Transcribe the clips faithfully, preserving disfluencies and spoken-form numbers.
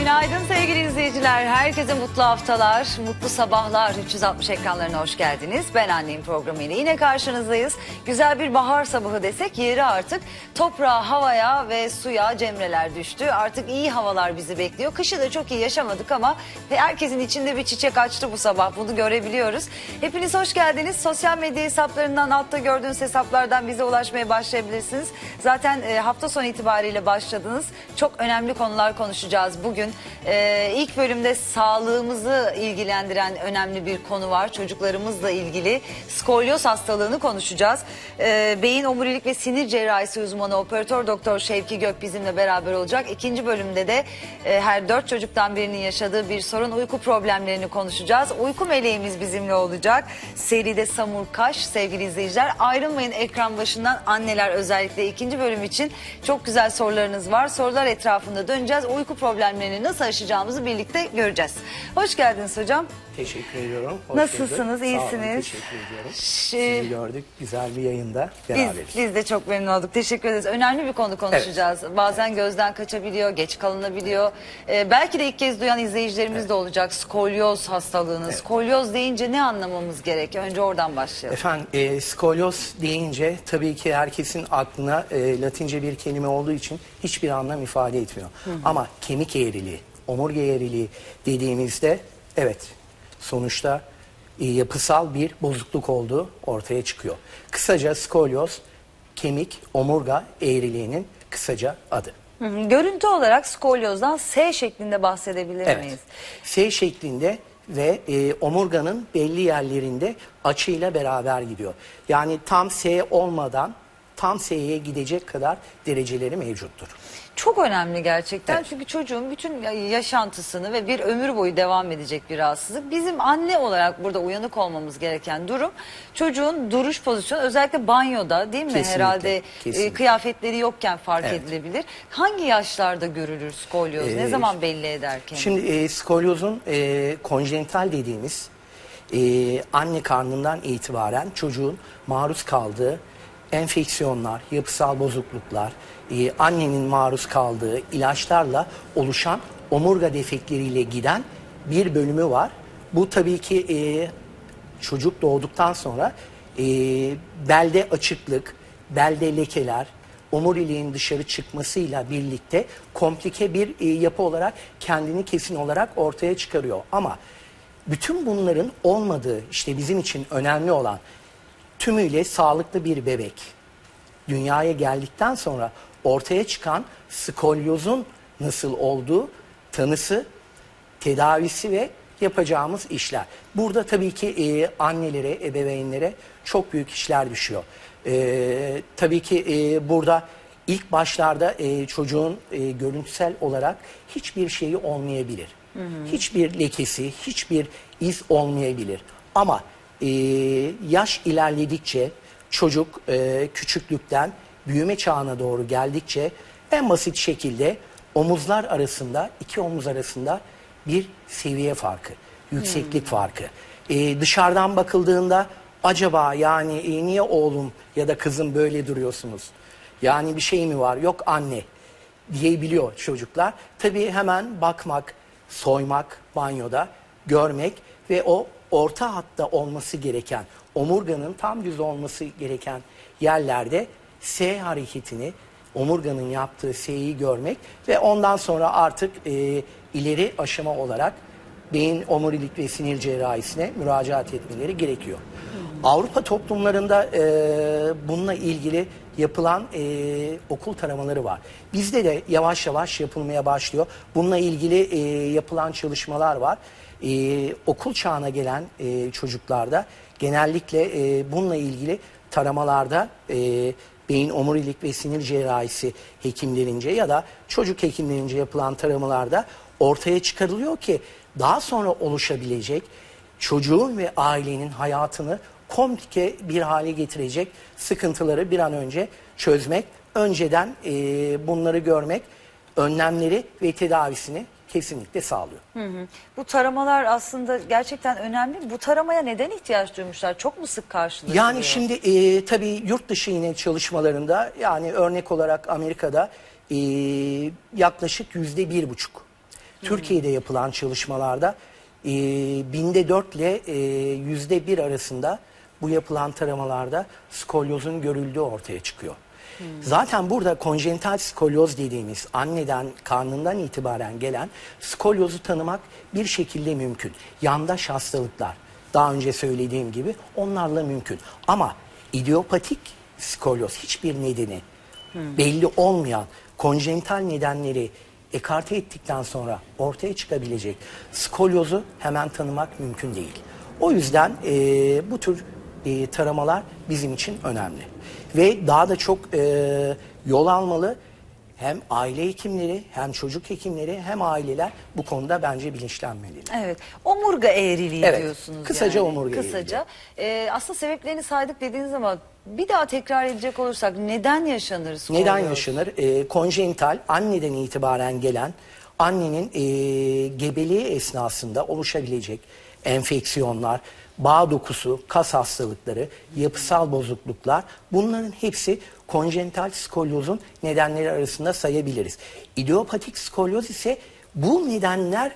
Günaydın sevgili izleyiciler. Herkese mutlu haftalar, mutlu sabahlar. üç yüz altmış ekranlarına hoş geldiniz. Ben Anneyim programıyla yine karşınızdayız. Güzel bir bahar sabahı desek yeri artık. Toprağa, havaya ve suya cemreler düştü. Artık iyi havalar bizi bekliyor. Kışı da çok iyi yaşamadık ama herkesin içinde bir çiçek açtı bu sabah. Bunu görebiliyoruz. Hepiniz hoş geldiniz. Sosyal medya hesaplarından, altta gördüğünüz hesaplardan bize ulaşmaya başlayabilirsiniz. Zaten e, hafta sonu itibariyle başladınız. Çok önemli konular konuşacağız bugün. Ee, ilk bölümde sağlığımızı ilgilendiren önemli bir konu var. Çocuklarımızla ilgili skolyoz hastalığını konuşacağız. Ee, beyin, omurilik ve sinir cerrahisi uzmanı operatör doktor Şevki Gök bizimle beraber olacak. İkinci bölümde de e, her dört çocuktan birinin yaşadığı bir sorun, uyku problemlerini konuşacağız. Uyku meleğimiz bizimle olacak. Seride Samur Kaş, sevgili izleyiciler. Ayrılmayın ekran başından, anneler özellikle ikinci bölüm için çok güzel sorularınız var. Sorular etrafında döneceğiz. Uyku problemlerini nasıl aşacağımızı birlikte göreceğiz. Hoş geldiniz hocam. Teşekkür ediyorum. Hoş Nasılsınız? bulduk. İyisiniz? Sağ olun, teşekkür ediyorum. Şi... Sizi gördük. Güzel bir yayında beraberiz. Biz, biz de çok memnun olduk. Teşekkür ederiz. Önemli bir konu konuşacağız. Evet. Bazen evet. gözden kaçabiliyor, geç kalınabiliyor. Ee, belki de ilk kez duyan izleyicilerimiz evet. de olacak. Skolyoz hastalığını. Evet. Skolyoz deyince ne anlamamız gerekiyor? Önce oradan başlayalım. Efendim, e, skolyoz deyince tabii ki herkesin aklına e, Latince bir kelime olduğu için hiçbir anlam ifade etmiyor. Hı hı. Ama kemik eğriliği, omurga eğriliği dediğimizde evet, sonuçta e, yapısal bir bozukluk olduğu ortaya çıkıyor. Kısaca skolyoz, kemik omurga eğriliğinin kısaca adı. Hı hı. Görüntü olarak skolyozdan S şeklinde bahsedebilir evet. miyiz? S şeklinde ve e, omurganın belli yerlerinde açıyla beraber gidiyor. Yani tam S olmadan tam S'ye gidecek kadar dereceleri mevcuttur. Çok önemli gerçekten evet. çünkü çocuğun bütün yaşantısını ve bir ömür boyu devam edecek bir rahatsızlık. Bizim anne olarak burada uyanık olmamız gereken durum çocuğun duruş pozisyonu, özellikle banyoda değil mi? Kesinlikle, herhalde kesinlikle. E, kıyafetleri yokken fark evet. edilebilir. Hangi yaşlarda görülür skolyoz? Ee, ne zaman belli eder kendini? Şimdi e, skolyozun e, konjenital dediğimiz e, anne karnından itibaren çocuğun maruz kaldığı enfeksiyonlar, yapısal bozukluklar, e, annenin maruz kaldığı ilaçlarla oluşan omurga defekleriyle giden bir bölümü var. Bu tabii ki e, çocuk doğduktan sonra e, belde açıklık, belde lekeler, omuriliğin dışarı çıkmasıyla birlikte komplike bir e, yapı olarak kendini kesin olarak ortaya çıkarıyor. Ama bütün bunların olmadığı, işte bizim için önemli olan tümüyle sağlıklı bir bebek dünyaya geldikten sonra ortaya çıkan skolyozun nasıl olduğu tanısı, tedavisi ve yapacağımız işler. Burada tabii ki e, annelere, ebeveynlere çok büyük işler düşüyor. E, tabii ki e, burada ilk başlarda e, çocuğun e, görüntüsel olarak hiçbir şeyi olmayabilir. Hı hı. Hiçbir lekesi, hiçbir iz olmayabilir. Ama e, yaş ilerledikçe çocuk e, küçüklükten büyüme çağına doğru geldikçe en basit şekilde omuzlar arasında, iki omuz arasında bir seviye farkı, yükseklik hmm. farkı. E, dışarıdan bakıldığında acaba yani e, niye oğlum ya da kızım böyle duruyorsunuz? Yani bir şey mi var? Yok anne diyebiliyor çocuklar. Tabii hemen bakmak, soymak banyoda, görmek ve o orta hatta olması gereken, omurganın tam düz olması gereken yerlerde S hareketini, omurganın yaptığı S'yi görmek ve ondan sonra artık e, ileri aşama olarak beyin, omurilik ve sinir cerrahisine müracaat etmeleri gerekiyor. Hmm. Avrupa toplumlarında e, bununla ilgili yapılan e, okul taramaları var. Bizde de yavaş yavaş yapılmaya başlıyor. Bununla ilgili e, yapılan çalışmalar var. Ee, okul çağına gelen e, çocuklarda genellikle e, bununla ilgili taramalarda e, beyin, omurilik ve sinir cerrahisi hekimlerince ya da çocuk hekimlerince yapılan taramalarda ortaya çıkarılıyor ki daha sonra oluşabilecek çocuğun ve ailenin hayatını komplike bir hale getirecek sıkıntıları bir an önce çözmek, önceden e, bunları görmek, önlemleri ve tedavisini kesinlikle sağlıyor. Hı hı. Bu taramalar aslında gerçekten önemli. Bu taramaya neden ihtiyaç duymuşlar? Çok mu sık karşılaşılıyor? Yani şimdi e, tabii yurt dışı yine çalışmalarında, yani örnek olarak Amerika'da e, yaklaşık yüzde bir buçuk Türkiye'de yapılan çalışmalarda e, binde dört ile e, yüzde bir arasında bu yapılan taramalarda skolyozun görüldüğü ortaya çıkıyor. Hmm. Zaten burada konjenital skolyoz dediğimiz anneden, karnından itibaren gelen skolyozu tanımak bir şekilde mümkün. Yandaş hastalıklar, daha önce söylediğim gibi onlarla mümkün. Ama idiopatik skolyoz hiçbir nedeni hmm. belli olmayan konjenital nedenleri ekarte ettikten sonra ortaya çıkabilecek skolyozu hemen tanımak mümkün değil. O yüzden e, bu tür e, taramalar bizim için önemli. Ve daha da çok e, yol almalı. Hem aile hekimleri, hem çocuk hekimleri, hem aileler bu konuda bence bilinçlenmeliler. Evet. Omurga eğriliği evet, diyorsunuz. Kısaca yani. omurga Kısaca. Ee, aslında sebeplerini saydık dediğiniz ama bir daha tekrar edecek olursak neden yaşanır skolyoz? Neden yaşanır? E, konjenital, anneden itibaren gelen, annenin e, gebeliği esnasında oluşabilecek enfeksiyonlar, bağ dokusu, kas hastalıkları, yapısal bozukluklar, bunların hepsi konjenital skolyozun nedenleri arasında sayabiliriz. İdiopatik skolyoz ise bu nedenler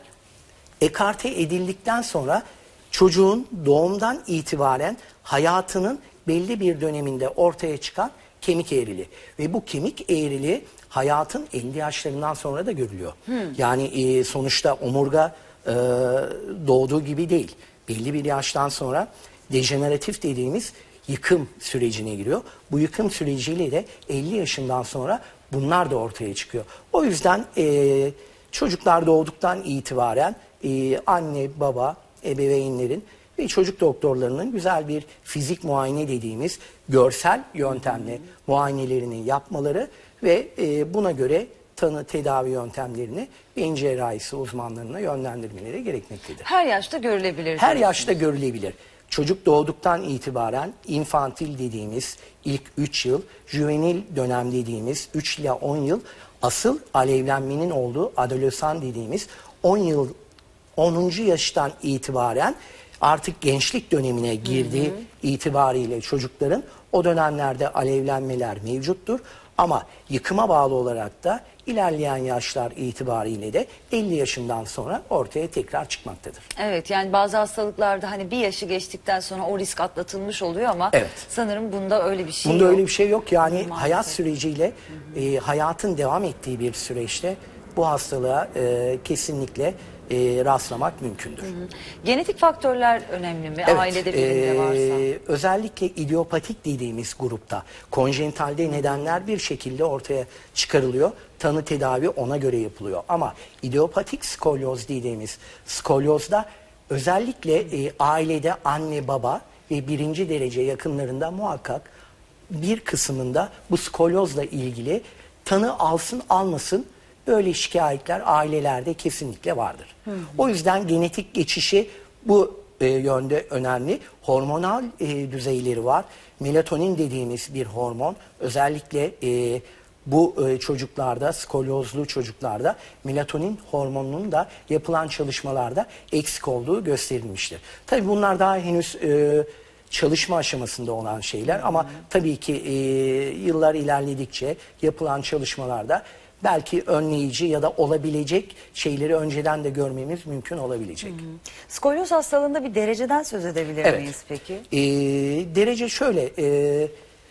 ekarte edildikten sonra çocuğun doğumdan itibaren hayatının belli bir döneminde ortaya çıkan kemik eğriliği. Ve bu kemik eğriliği hayatın elli yaşlarından sonra da görülüyor. Hmm. Yani e, sonuçta omurga e, doğduğu gibi değil. Belli bir yaştan sonra dejeneratif dediğimiz yıkım sürecine giriyor. Bu yıkım süreciyle de elli yaşından sonra bunlar da ortaya çıkıyor. O yüzden e, çocuklar doğduktan itibaren e, anne, baba, ebeveynlerin ve çocuk doktorlarının güzel bir fizik muayene dediğimiz görsel yöntemle muayenelerini yapmaları ve e, buna göre tanı tedavi yöntemlerini beyin cerrahisi uzmanlarına yönlendirmeleri gerekmektedir. Her yaşta görülebilir. Her yaşta görülebilir. Çocuk doğduktan itibaren infantil dediğimiz ilk üç yıl, juvenil dönem dediğimiz üç ila on yıl, asıl alevlenmenin olduğu adolesan dediğimiz on yıl, onuncu yaştan itibaren artık gençlik dönemine girdiği hı hı. itibariyle çocukların o dönemlerde alevlenmeler mevcuttur. Ama yıkıma bağlı olarak da ilerleyen yaşlar itibariyle de elli yaşından sonra ortaya tekrar çıkmaktadır. Evet, yani bazı hastalıklarda hani bir yaşı geçtikten sonra o risk atlatılmış oluyor ama evet. sanırım bunda öyle bir şey bunda yok. Bunda öyle bir şey yok. Yani maalesef. Hayat süreciyle hı hı. E, hayatın devam ettiği bir süreçte bu hastalığa e, kesinlikle E, rastlamak mümkündür. Hı hı. Genetik faktörler önemli mi? Evet, ailede birinde e, varsa. Özellikle idiopatik dediğimiz grupta konjenitalde hı. nedenler bir şekilde ortaya çıkarılıyor. Tanı tedavi ona göre yapılıyor. Ama idiopatik skolyoz dediğimiz skolyozda özellikle e, ailede anne baba ve birinci derece yakınlarında muhakkak bir kısmında bu skolyozla ilgili tanı alsın almasın böyle şikayetler ailelerde kesinlikle vardır. Hı hı. O yüzden genetik geçişi bu e, yönde önemli. Hormonal e, düzeyleri var. Melatonin dediğimiz bir hormon özellikle e, bu e, çocuklarda, skolyozlu çocuklarda melatonin hormonunun da yapılan çalışmalarda eksik olduğu gösterilmiştir. Tabii bunlar daha henüz e, çalışma aşamasında olan şeyler hı hı. ama tabii ki e, yıllar ilerledikçe yapılan çalışmalarda belki önleyici ya da olabilecek şeyleri önceden de görmemiz mümkün olabilecek. Hı hı. Skolyoz hastalığında bir dereceden söz edebilir evet. miyiz peki? Ee, derece şöyle, e,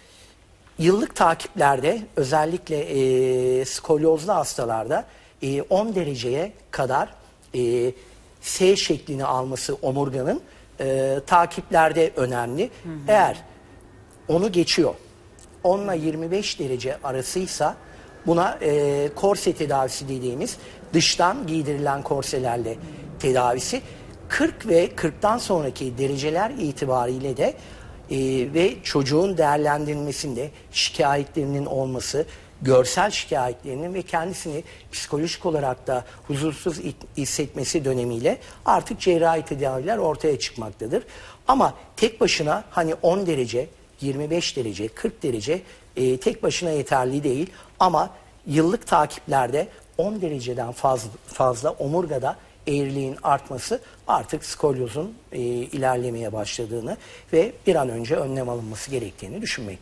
yıllık takiplerde özellikle e, skolyozlu hastalarda e, on dereceye kadar e, S şeklini alması omurganın e, takiplerde önemli. Hı hı. Eğer onu geçiyor, on ile yirmi beş derece arasıysa buna e, korse tedavisi dediğimiz dıştan giydirilen korselerle tedavisi, kırk ve kırktan sonraki dereceler itibariyle de e, ve çocuğun değerlendirilmesinde şikayetlerinin olması, görsel şikayetlerinin ve kendisini psikolojik olarak da huzursuz hissetmesi dönemiyle artık cerrahi tedaviler ortaya çıkmaktadır. Ama tek başına hani on derece, yirmi beş derece, kırk derece e, tek başına yeterli değil. Ama yıllık takiplerde on dereceden fazla, fazla omurgada eğriliğin artması artık skolyozun e, ilerlemeye başladığını ve bir an önce önlem alınması gerektiğini düşünmektedir.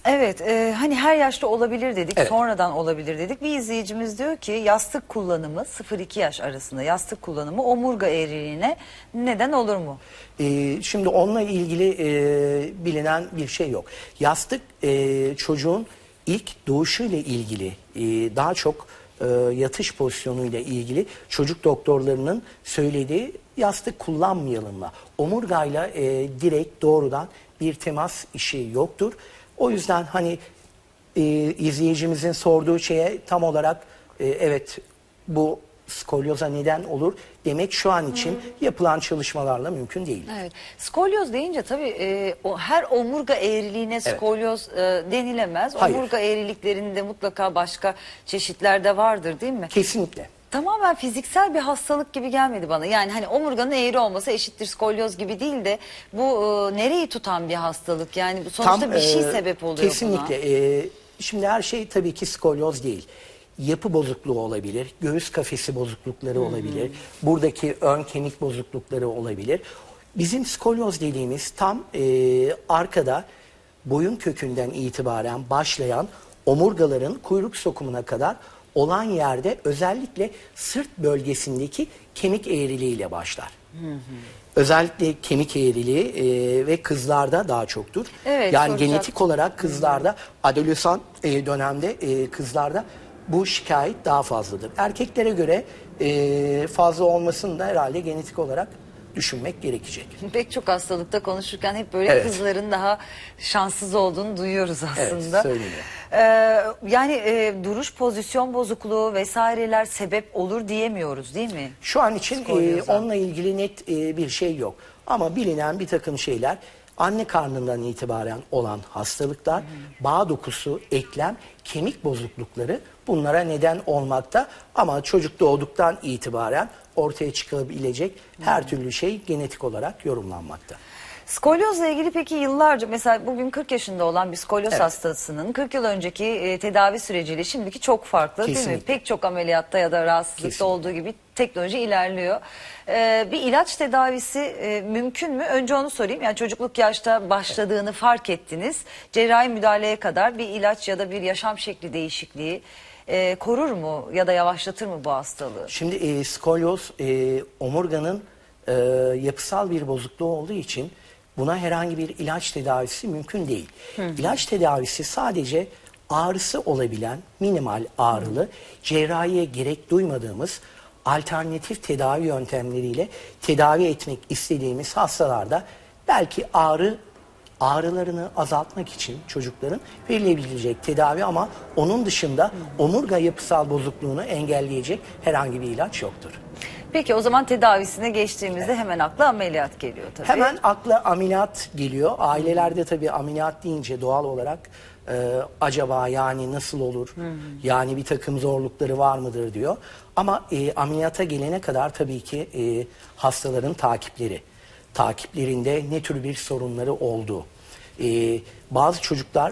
Evet, e, hani her yaşta olabilir dedik, Evet. sonradan olabilir dedik. Bir izleyicimiz diyor ki yastık kullanımı sıfır iki yaş arasında yastık kullanımı omurga eğriliğine neden olur mu? Ee, şimdi onunla ilgili e, bilinen bir şey yok. Yastık e, çocuğun ilk doğuşuyla ilgili e, daha çok e, yatış pozisyonuyla ilgili çocuk doktorlarının söylediği yastık kullanmayalımla. Omurgayla e, direkt doğrudan bir temas işi yoktur. O yüzden hani e, izleyicimizin sorduğu şeye tam olarak e, evet bu skolyoza neden olur demek şu an için yapılan çalışmalarla mümkün değil. Evet. Skolyoz deyince tabii e, o her omurga eğriliğine skolyoz e, denilemez. Hayır. Omurga eğriliklerinde mutlaka başka çeşitler de vardır değil mi? Kesinlikle. Tamamen fiziksel bir hastalık gibi gelmedi bana. Yani hani omurganın eğri olması eşittir skolyoz gibi değil de bu e, nereyi tutan bir hastalık? Yani bu sonuçta Tam, bir şey e, sebep oluyor kesinlikle. buna. E, şimdi her şey tabii ki skolyoz değil. Yapı bozukluğu olabilir, göğüs kafesi bozuklukları olabilir, buradaki ön kemik bozuklukları olabilir. Bizim skolyoz dediğimiz tam e, arkada boyun kökünden itibaren başlayan omurgaların kuyruk sokumuna kadar olan yerde özellikle sırt bölgesindeki kemik eğriliğiyle başlar. Özellikle kemik eğriliği e, ve kızlarda daha çoktur. Evet, yani soracak. genetik olarak kızlarda, adolesan e, dönemde e, kızlarda bu şikayet daha fazladır. Erkeklere göre e, fazla olmasını da herhalde genetik olarak düşünmek gerekecek. Pek çok hastalıkta konuşurken hep böyle Evet. kızların daha şanssız olduğunu duyuyoruz aslında. söyleniyor. Ee, yani e, duruş pozisyon bozukluğu vesaireler sebep olur diyemiyoruz değil mi? Şu an için e, Skolyoza. onunla ilgili net e, bir şey yok. Ama bilinen bir takım şeyler anne karnından itibaren olan hastalıklar, bağ dokusu, eklem, kemik bozuklukları bunlara neden olmakta. Ama çocuk doğduktan itibaren ortaya çıkabilecek her türlü şey genetik olarak yorumlanmakta. Skolyozla ilgili peki yıllarca mesela bugün kırk yaşında olan bir skolyoz Evet. hastasının kırk yıl önceki e, tedavi süreciyle şimdiki çok farklı değil mi? Kesinlikle. Pek çok ameliyatta ya da rahatsızlıkta Kesinlikle. olduğu gibi teknoloji ilerliyor. Ee, bir ilaç tedavisi e, mümkün mü? Önce onu sorayım. Yani çocukluk yaşta başladığını fark ettiniz. Cerrahi müdahaleye kadar bir ilaç ya da bir yaşam şekli değişikliği e, korur mu ya da yavaşlatır mı bu hastalığı? Şimdi e, skolyoz e, omurganın e, yapısal bir bozukluğu olduğu için buna herhangi bir ilaç tedavisi mümkün değil. İlaç tedavisi sadece ağrısı olabilen minimal ağrılı, cerrahiye gerek duymadığımız alternatif tedavi yöntemleriyle tedavi etmek istediğimiz hastalarda belki ağrı ağrılarını azaltmak için çocukların verilebilecek tedavi ama onun dışında omurga yapısal bozukluğunu engelleyecek herhangi bir ilaç yoktur. Peki o zaman tedavisine geçtiğimizde hemen akla ameliyat geliyor tabii. Hemen akla ameliyat geliyor. Ailelerde tabii ameliyat deyince doğal olarak e, acaba yani nasıl olur? Yani bir takım zorlukları var mıdır diyor. Ama e, ameliyata gelene kadar tabii ki e, hastaların takipleri. Takiplerinde ne tür bir sorunları olduğu. E, bazı çocuklar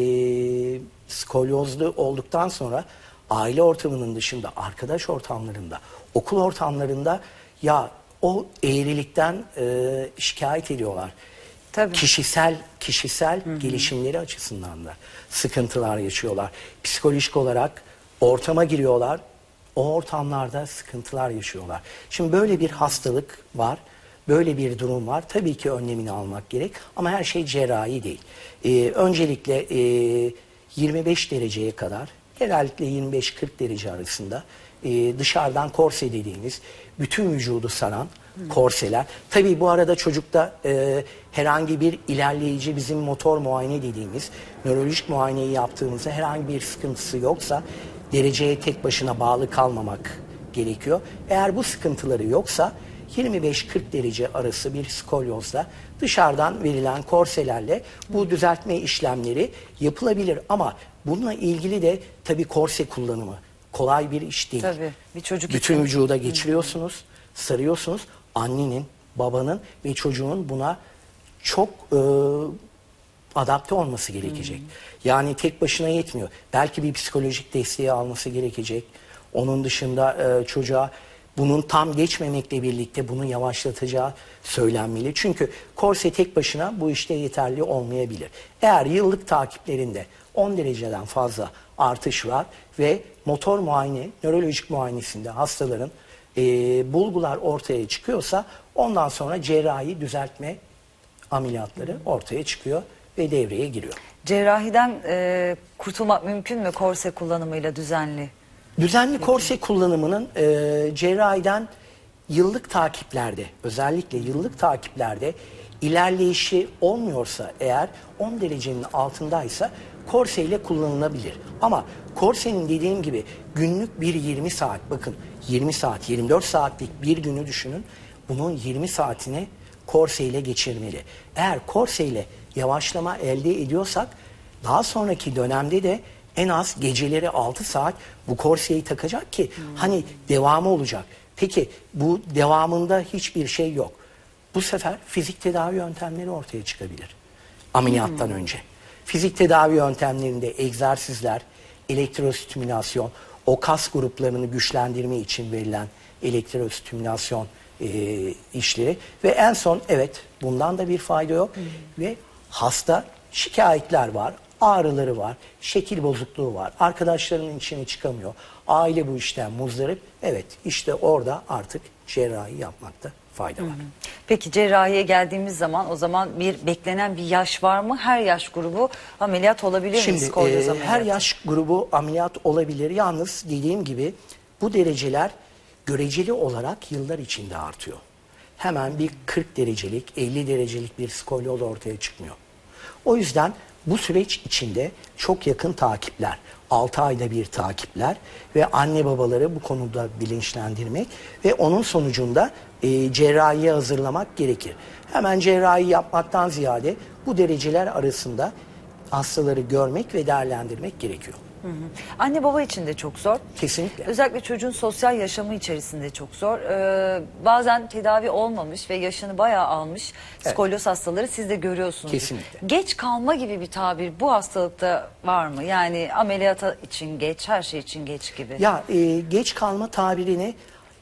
e, skolyozlu olduktan sonra aile ortamının dışında, arkadaş ortamlarında, okul ortamlarında ya o eğrilikten e, şikayet ediyorlar. Tabii. Kişisel kişisel gelişimleri açısından da sıkıntılar yaşıyorlar. Psikolojik olarak ortama giriyorlar. O ortamlarda sıkıntılar yaşıyorlar. Şimdi böyle bir hastalık var. Böyle bir durum var. Tabii ki önlemini almak gerek ama her şey cerrahi değil. Ee, öncelikle e, yirmi beş dereceye kadar, genellikle yirmi beş kırk derece arasında e, dışarıdan korse dediğimiz bütün vücudu saran korseler. Tabii bu arada çocukta e, herhangi bir ilerleyici bizim motor muayene dediğimiz nörolojik muayeneyi yaptığımızda herhangi bir sıkıntısı yoksa dereceye tek başına bağlı kalmamak gerekiyor. Eğer bu sıkıntıları yoksa yirmi beş kırk derece arası bir skolyozla dışarıdan verilen korselerle bu düzeltme işlemleri yapılabilir. Ama bununla ilgili de tabii korse kullanımı kolay bir iş değil. Tabii, bir çocuk Bütün için. vücuda geçiriyorsunuz, sarıyorsunuz. Annenin, babanın ve çocuğun buna çok e, adapte olması gerekecek. Yani tek başına yetmiyor. Belki bir psikolojik desteği alması gerekecek. Onun dışında e, çocuğa bunun tam geçmemekle birlikte bunu yavaşlatacağı söylenmeli. Çünkü korse tek başına bu işte yeterli olmayabilir. Eğer yıllık takiplerinde on dereceden fazla artış var ve motor muayene, nörolojik muayenesinde hastaların e, bulgular ortaya çıkıyorsa ondan sonra cerrahi düzeltme ameliyatları ortaya çıkıyor ve devreye giriyor. Cerrahiden e, kurtulmak mümkün mü korse kullanımıyla düzenli? Düzenli korse kullanımının e, cerrahiden yıllık takiplerde, özellikle yıllık takiplerde ilerleyişi olmuyorsa, eğer on derecenin altındaysa korse ile kullanılabilir. Ama korsenin dediğim gibi günlük bir yirmi saat, bakın yirmi saat, yirmi dört saatlik bir günü düşünün, bunun yirmi saatini korse ile geçirmeli. Eğer korse ile yavaşlama elde ediyorsak daha sonraki dönemde de en az geceleri altı saat bu korseyi takacak ki hmm. hani devamı olacak. Peki bu devamında hiçbir şey yok. Bu sefer fizik tedavi yöntemleri ortaya çıkabilir ameliyattan hmm. önce. Fizik tedavi yöntemlerinde egzersizler, elektrostimülasyon, o kas gruplarını güçlendirme için verilen elektrostimülasyon e, işleri ve en son evet bundan da bir fayda yok hmm. ve hasta şikayetler var, ağrıları var, şekil bozukluğu var, arkadaşlarının içine çıkamıyor, aile bu işten muzdarip. Evet, işte orada artık cerrahi yapmakta fayda var. Hı hı. Peki cerrahiye geldiğimiz zaman o zaman bir beklenen bir yaş var mı? Her yaş grubu ameliyat olabilir mi? Şimdi e, her yaş grubu ameliyat olabilir. Yalnız dediğim gibi bu dereceler göreceli olarak yıllar içinde artıyor. Hemen bir kırk derecelik, elli derecelik bir skolyoz ortaya çıkmıyor. O yüzden bu süreç içinde çok yakın takipler, altı ayda bir takipler ve anne babaları bu konuda bilinçlendirmek ve onun sonucunda e, cerrahiye hazırlamak gerekir. Hemen cerrahi yapmaktan ziyade bu dereceler arasında hastaları görmek ve değerlendirmek gerekiyor. Hı hı. Anne baba için de çok zor. Kesinlikle. Özellikle çocuğun sosyal yaşamı içerisinde çok zor. Ee, bazen tedavi olmamış ve yaşını bayağı almış evet. skolyoz hastaları siz de görüyorsunuz. Kesinlikle. Geç kalma gibi bir tabir bu hastalıkta var mı? Yani ameliyata için geç, her şey için geç gibi. Ya e, geç kalma tabirini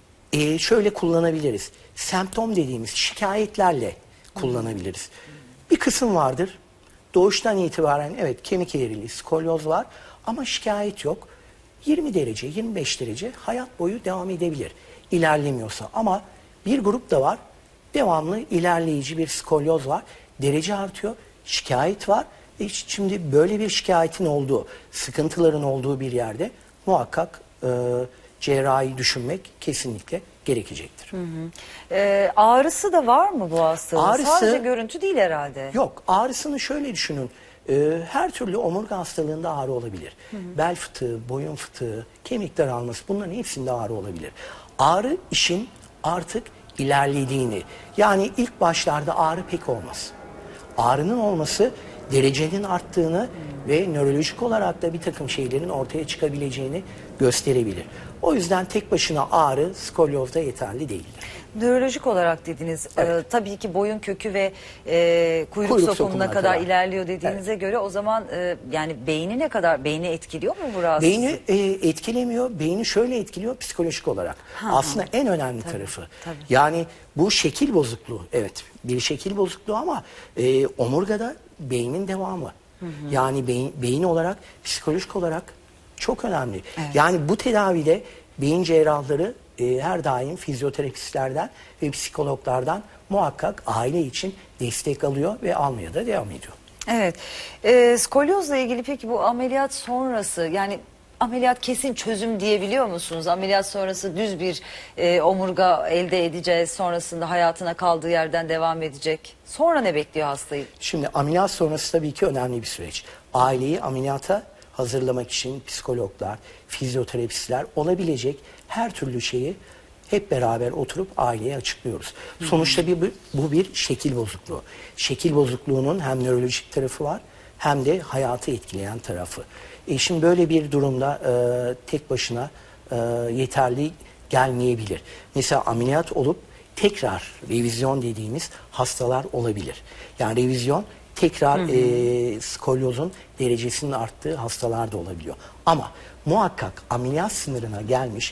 e, şöyle kullanabiliriz. Semptom dediğimiz şikayetlerle kullanabiliriz. Bir kısım vardır. Doğuştan itibaren evet kemik eğriliği, skolyoz var. Ama şikayet yok. yirmi derece, yirmi beş derece hayat boyu devam edebilir. İlerlemiyorsa. Ama bir grup da var. Devamlı ilerleyici bir skolyoz var. Derece artıyor. Şikayet var. E şimdi böyle bir şikayetin olduğu, sıkıntıların olduğu bir yerde muhakkak e, cerrahi düşünmek kesinlikle gerekecektir. Hı hı. Ee, ağrısı da var mı bu hastalığın? Ağrısı, sadece görüntü değil herhalde. Yok. Ağrısını şöyle düşünün. Ee, her türlü omurga hastalığında ağrı olabilir. Hı hı. Bel fıtığı, boyun fıtığı, kemik daralması bunların hepsinde ağrı olabilir. Ağrı işin artık ilerlediğini, yani ilk başlarda ağrı pek olmaz. Ağrının olması derecenin arttığını hı. ve nörolojik olarak da bir takım şeylerin ortaya çıkabileceğini gösterebilir. O yüzden tek başına ağrı skolyozda yeterli değildir. Nörolojik olarak dediniz. Evet. Ee, tabii ki boyun kökü ve e, kuyruk, kuyruk sokumuna, sokumuna kadar, kadar ilerliyor dediğinize evet. göre o zaman e, yani beyni ne kadar, beyni etkiliyor mu bu rahatsızlık? Beyni e, etkilemiyor. Beyni şöyle etkiliyor psikolojik olarak. Ha, aslında en önemli tabii, tarafı. Tabii. Yani bu şekil bozukluğu, evet bir şekil bozukluğu ama e, omurgada beynin devamı. Hı hı. Yani beyin, beyin olarak, psikolojik olarak çok önemli. Evet. Yani bu tedavide beyin cerrahları e, her daim fizyoterapistlerden ve psikologlardan muhakkak aile için destek alıyor ve almaya da devam ediyor. Evet. E, skolyozla ilgili peki bu ameliyat sonrası, yani ameliyat kesin çözüm diyebiliyor musunuz? Ameliyat sonrası düz bir e, omurga elde edeceğiz, sonrasında hayatına kaldığı yerden devam edecek. Sonra ne bekliyor hastayı? Şimdi ameliyat sonrası tabii ki önemli bir süreç. Aileyi ameliyata hazırlamak için psikologlar, fizyoterapistler olabilecek her türlü şeyi hep beraber oturup aileye açıklıyoruz. Hı hı. Sonuçta bir, bu bir şekil bozukluğu. Şekil bozukluğunun hem nörolojik tarafı var hem de hayatı etkileyen tarafı. E şimdi böyle bir durumda e, tek başına e, yeterli gelmeyebilir. Mesela ameliyat olup tekrar revizyon dediğimiz hastalar olabilir. Yani revizyon tekrar hı hı. E, skolyozun derecesinin arttığı hastalar da olabiliyor. Ama muhakkak ameliyat sınırına gelmiş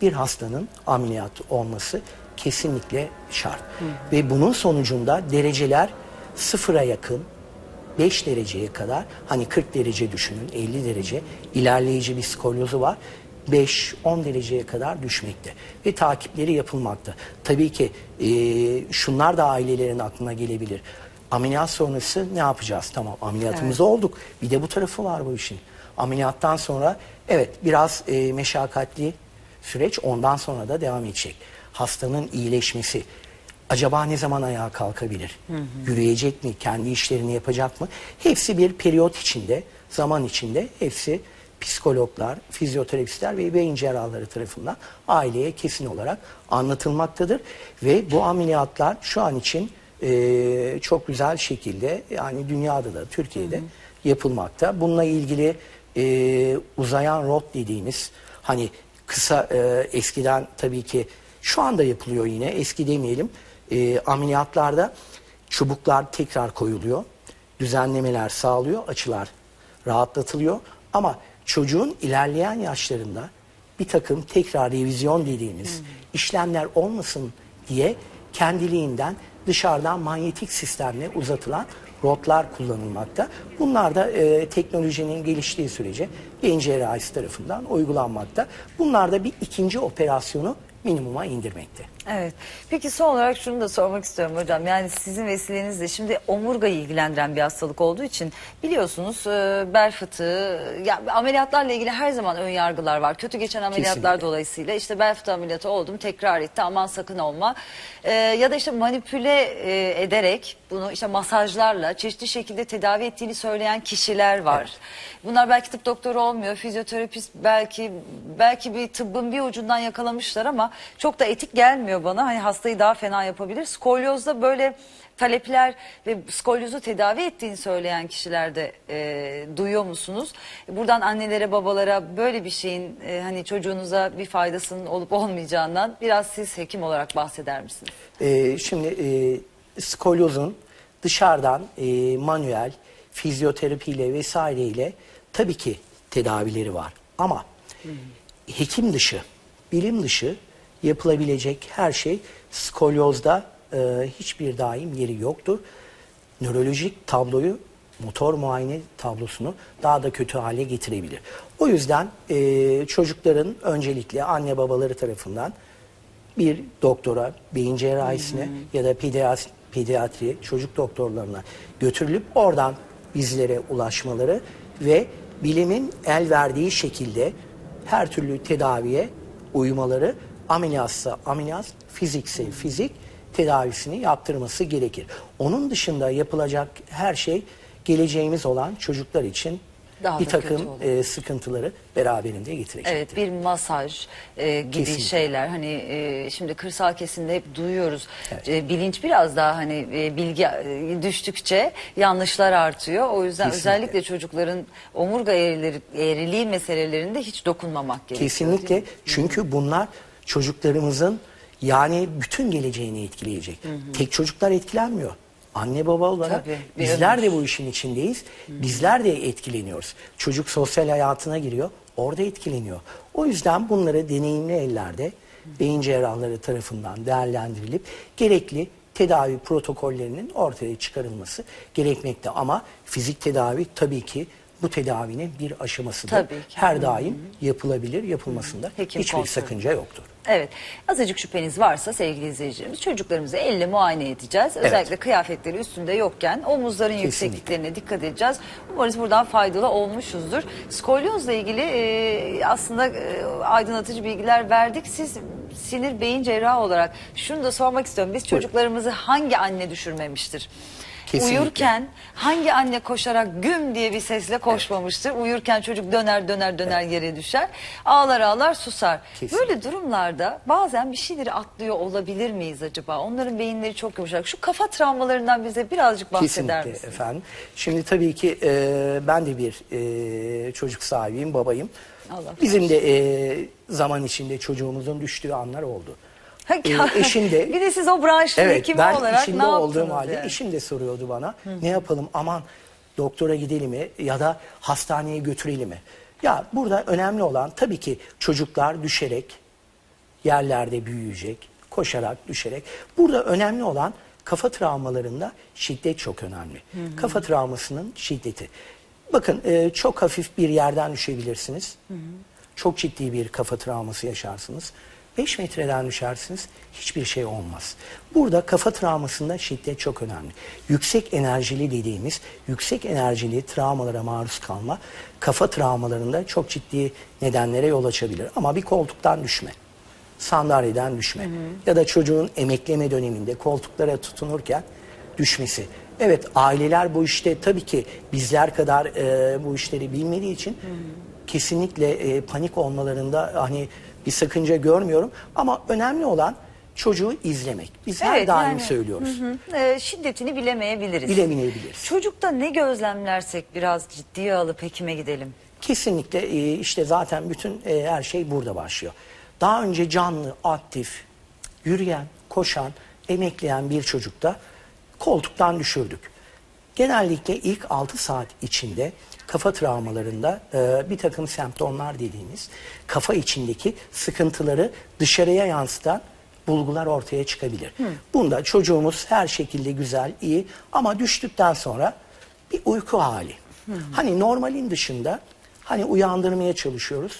bir hastanın ameliyat olması kesinlikle şart. Hı. Ve bunun sonucunda dereceler sıfıra yakın, beş dereceye kadar, hani kırk derece düşünün, elli derece ilerleyici bir skolyozu var. beş on dereceye kadar düşmekte ve takipleri yapılmakta. Tabii ki e, şunlar da ailelerin aklına gelebilir. Ameliyat sonrası ne yapacağız? Tamam, ameliyatımız evet. olduk. Bir de bu tarafı var bu işin. Ameliyattan sonra evet biraz e, meşakkatli süreç, ondan sonra da devam edecek. Hastanın iyileşmesi. Acaba ne zaman ayağa kalkabilir? Hı hı. Yürüyecek mi? Kendi işlerini yapacak mı? Hepsi bir periyot içinde, zaman içinde hepsi psikologlar, fizyoterapistler ve beyin cerrahları tarafından aileye kesin olarak anlatılmaktadır. Ve bu ameliyatlar şu an için e, çok güzel şekilde, yani dünyada da Türkiye'de hı hı. yapılmakta. Bununla ilgili e, uzayan rot dediğimiz, hani kısa e, eskiden tabii ki şu anda yapılıyor yine, eski demeyelim, e, ameliyatlarda çubuklar tekrar koyuluyor, düzenlemeler sağlıyor, açılar rahatlatılıyor ama çocuğun ilerleyen yaşlarında bir takım tekrar revizyon dediğimiz hmm. işlemler olmasın diye kendiliğinden dışarıdan manyetik sistemle uzatılan rotlar kullanılmakta. Bunlar da e, teknolojinin geliştiği sürece beyin cerrahisi tarafından uygulanmakta. Bunlar da bir ikinci operasyonu minimuma indirmekte. Evet. Peki son olarak şunu da sormak istiyorum hocam. Yani sizin vesilenizle şimdi omurgayı ilgilendiren bir hastalık olduğu için biliyorsunuz e, bel fıtığı, ya ameliyatlarla ilgili her zaman ön yargılar var. Kötü geçen ameliyatlar Kesinlikle. Dolayısıyla işte bel fıtığı ameliyatı oldum, tekrar etti, aman sakın olma. E, ya da işte manipüle e, ederek bunu işte masajlarla çeşitli şekilde tedavi ettiğini söyleyen kişiler var. Evet. Bunlar belki tıp doktoru olmuyor, fizyoterapist, belki belki bir tıbbın bir ucundan yakalamışlar ama çok da etik gelmiyor bana. Hani hastayı daha fena yapabilir. Skolyozda böyle talepler ve skolyozu tedavi ettiğini söyleyen kişiler de e, duyuyor musunuz? Buradan annelere, babalara böyle bir şeyin e, hani çocuğunuza bir faydasının olup olmayacağından biraz siz hekim olarak bahseder misiniz? Ee, şimdi e, skolyozun dışarıdan e, manuel, fizyoterapiyle vesaireyle tabii ki tedavileri var. Ama hmm. hekim dışı, bilim dışı yapılabilecek her şey skolyozda e, hiçbir daim yeri yoktur. Nörolojik tabloyu, motor muayene tablosunu daha da kötü hale getirebilir. O yüzden e, çocukların öncelikle anne babaları tarafından bir doktora, beyin cerrahisine hı hı. ya da pediatri, pediatri çocuk doktorlarına götürülüp oradan bizlere ulaşmaları ve bilimin el verdiği şekilde her türlü tedaviye uymaları, ameliyatsa ameliyat, fizikse fizik tedavisini yaptırması gerekir. Onun dışında yapılacak her şey geleceğimiz olan çocuklar için daha bir takım e, sıkıntıları beraberinde getirecektir. Evet, bir masaj e, gibi Kesinlikle. şeyler hani e, şimdi kırsal kesimde hep duyuyoruz. Evet. E, bilinç biraz daha hani e, bilgi e, düştükçe yanlışlar artıyor. O yüzden Kesinlikle. özellikle çocukların omurga eğrileri, eğriliği meselelerinde hiç dokunmamak gerekiyor. Kesinlikle. Çünkü bunlar çocuklarımızın yani bütün geleceğini etkileyecek. Hı hı. Tek çocuklar etkilenmiyor. Anne baba olarak Tabii, bizler ömür. de bu işin içindeyiz. Hı. Bizler de etkileniyoruz. Çocuk sosyal hayatına giriyor, orada etkileniyor. O yüzden bunları deneyimli ellerde Hı. beyin cerrahları tarafından değerlendirilip gerekli tedavi protokollerinin ortaya çıkarılması gerekmekte. Ama fizik tedavi tabii ki bu tedavinin bir aşamasıdır. Her daim Hı. yapılabilir, yapılmasında Hekim hiçbir kontrol. sakınca yoktur. Evet. Azıcık şüpheniz varsa sevgili izleyicilerimiz çocuklarımızı elle muayene edeceğiz. Özellikle evet. kıyafetleri üstünde yokken omuzların Kesinlikle. yüksekliklerine dikkat edeceğiz. Umarız buradan faydalı olmuşuzdur. Skolyozla ilgili e, aslında e, aydınlatıcı bilgiler verdik. Siz sinir beyin cerrahı olarak şunu da sormak istiyorum. Biz çocuklarımızı hangi anne düşürmemiştir? Kesinlikle. Uyurken hangi anne koşarak güm diye bir sesle koşmamıştır? Evet. Uyurken çocuk döner döner döner evet. yere düşer. Ağlar ağlar susar. Kesinlikle. Böyle durumlarda bazen bir şeyleri atlıyor olabilir miyiz acaba? Onların beyinleri çok yumuşak. Şu kafa travmalarından bize birazcık bahseder misiniz? Kesinlikle efendim. Şimdi tabii ki e, ben de bir e, çocuk sahibiyim, babayım. Allah Bizim de e, zaman içinde çocuğumuzun düştüğü anlar oldu. Ee, eşim de, bir de siz o branşın evet, hekimi olarak ne yaptınız? Ben olduğum halde yani? eşim de soruyordu bana. Hı. Ne yapalım, aman doktora gidelim mi ya da hastaneye götürelim mi? Ya burada önemli olan tabii ki çocuklar düşerek yerlerde büyüyecek, koşarak, düşerek. Burada önemli olan kafa travmalarında şiddet çok önemli. Hı hı. Kafa travmasının şiddeti. Bakın e, çok hafif bir yerden düşebilirsiniz. Hı hı. Çok ciddi bir kafa travması yaşarsınız. beş metreden düşersiniz, hiçbir şey olmaz. Burada kafa travmasında şiddet çok önemli. Yüksek enerjili dediğimiz, yüksek enerjili travmalara maruz kalma, kafa travmalarında çok ciddi nedenlere yol açabilir. Ama bir koltuktan düşme, sandalyeden düşme, hı hı, ya da çocuğun emekleme döneminde koltuklara tutunurken düşmesi. Evet, aileler bu işte tabii ki bizler kadar e, bu işleri bilmediği için, hı hı, kesinlikle e, panik olmalarında hani bir sakınca görmüyorum. Ama önemli olan çocuğu izlemek. Biz her Evet, daim yani, söylüyoruz. Hı hı. E, şiddetini bilemeyebiliriz. Bilemeyebiliriz. Çocukta ne gözlemlersek biraz ciddiye alıp hekime gidelim. Kesinlikle e, işte zaten bütün e, her şey burada başlıyor. Daha önce canlı, aktif, yürüyen, koşan, emekleyen bir çocukta koltuktan düşürdük. Genellikle ilk altı saat içinde kafa travmalarında e, bir takım semptomlar dediğimiz kafa içindeki sıkıntıları dışarıya yansıtan bulgular ortaya çıkabilir. Hı. Bunda çocuğumuz her şekilde güzel, iyi ama düştükten sonra bir uyku hali. Hı. Hani normalin dışında hani uyandırmaya çalışıyoruz.